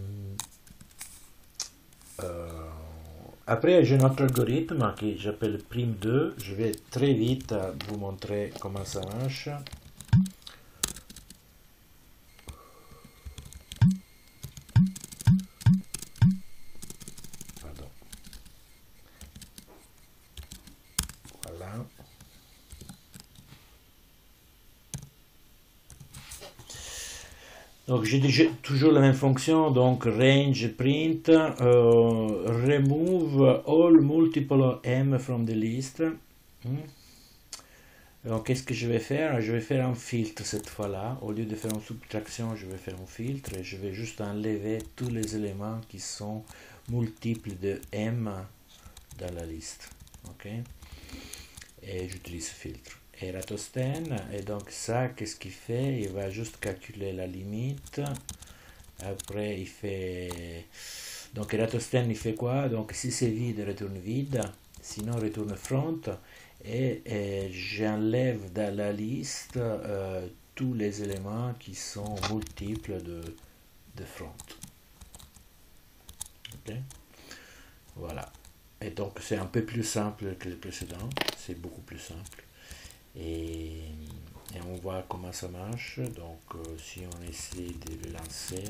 euh, après, j'ai notre algorithme que j'appelle prime deux. Je vais très vite vous montrer comment ça marche. Pardon. Voilà. Donc j'ai déjà toujours la même fonction, donc range print, euh, remove all multiple m from the list. Hmm. Donc qu'est-ce que je vais faire? Je vais faire un filtre cette fois-là. Au lieu de faire une subtraction, je vais faire un filtre et je vais juste enlever tous les éléments qui sont multiples de m dans la liste. Ok? Et j'utilise filtre. Eratosthène, et donc ça, qu'est-ce qu'il fait? Il va juste calculer la limite. Après, il fait. Donc, Eratosthène, il fait quoi? Donc, si c'est vide, il retourne vide. Sinon, il retourne front. Et, et j'enlève dans la liste euh, tous les éléments qui sont multiples de, de front. Ok? Voilà. Et donc, c'est un peu plus simple que le précédent. C'est beaucoup plus simple. Et, et on voit comment ça marche. Donc, euh, si on essaie de le lancer.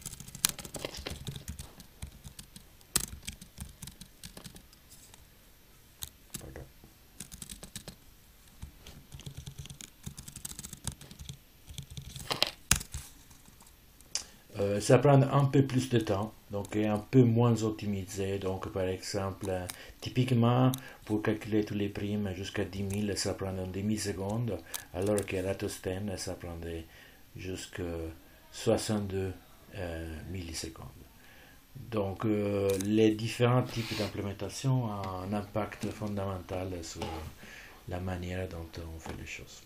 Pardon. Euh, ça prend un peu plus de temps, donc est un peu moins optimisé. Donc, par exemple, euh, typiquement, pour calculer tous les primes jusqu'à dix mille, ça prend une demi-seconde, alors qu'Eratosthène, ça prendrait jusqu'à soixante-deux euh, millisecondes. Donc, euh, les différents types d'implémentation ont un impact fondamental sur la manière dont on fait les choses.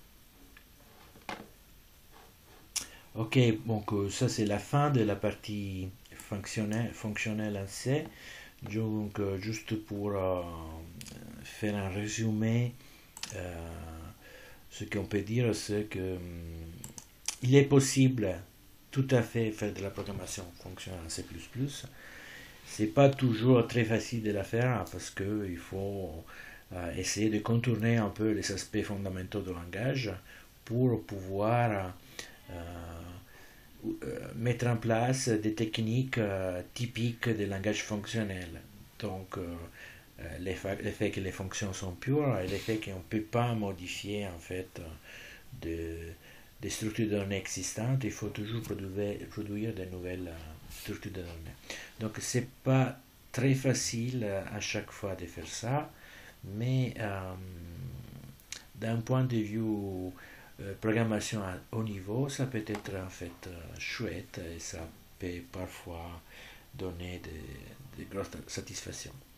Ok, donc euh, ça c'est la fin de la partie fonctionnelle, fonctionnelle en C. Donc, euh, juste pour euh, faire un résumé, euh, ce qu'on peut dire, c'est que hum, il est possible tout à fait faire de la programmation fonctionnelle en C++. C'est pas toujours très facile de la faire parce qu'il faut euh, essayer de contourner un peu les aspects fondamentaux du langage pour pouvoir euh, euh, mettre en place des techniques euh, typiques des langages fonctionnels. Donc, euh, le fait que les fonctions sont pures et le fait qu'on ne peut pas modifier en fait de, des structures de données existantes, il faut toujours produire, produire de nouvelles euh, structures de données. Donc, c'est pas très facile euh, à chaque fois de faire ça, mais euh, d'un point de vue euh, programmation à haut niveau, ça peut être en fait euh, chouette et ça peut parfois donner de, de grosses satisfactions.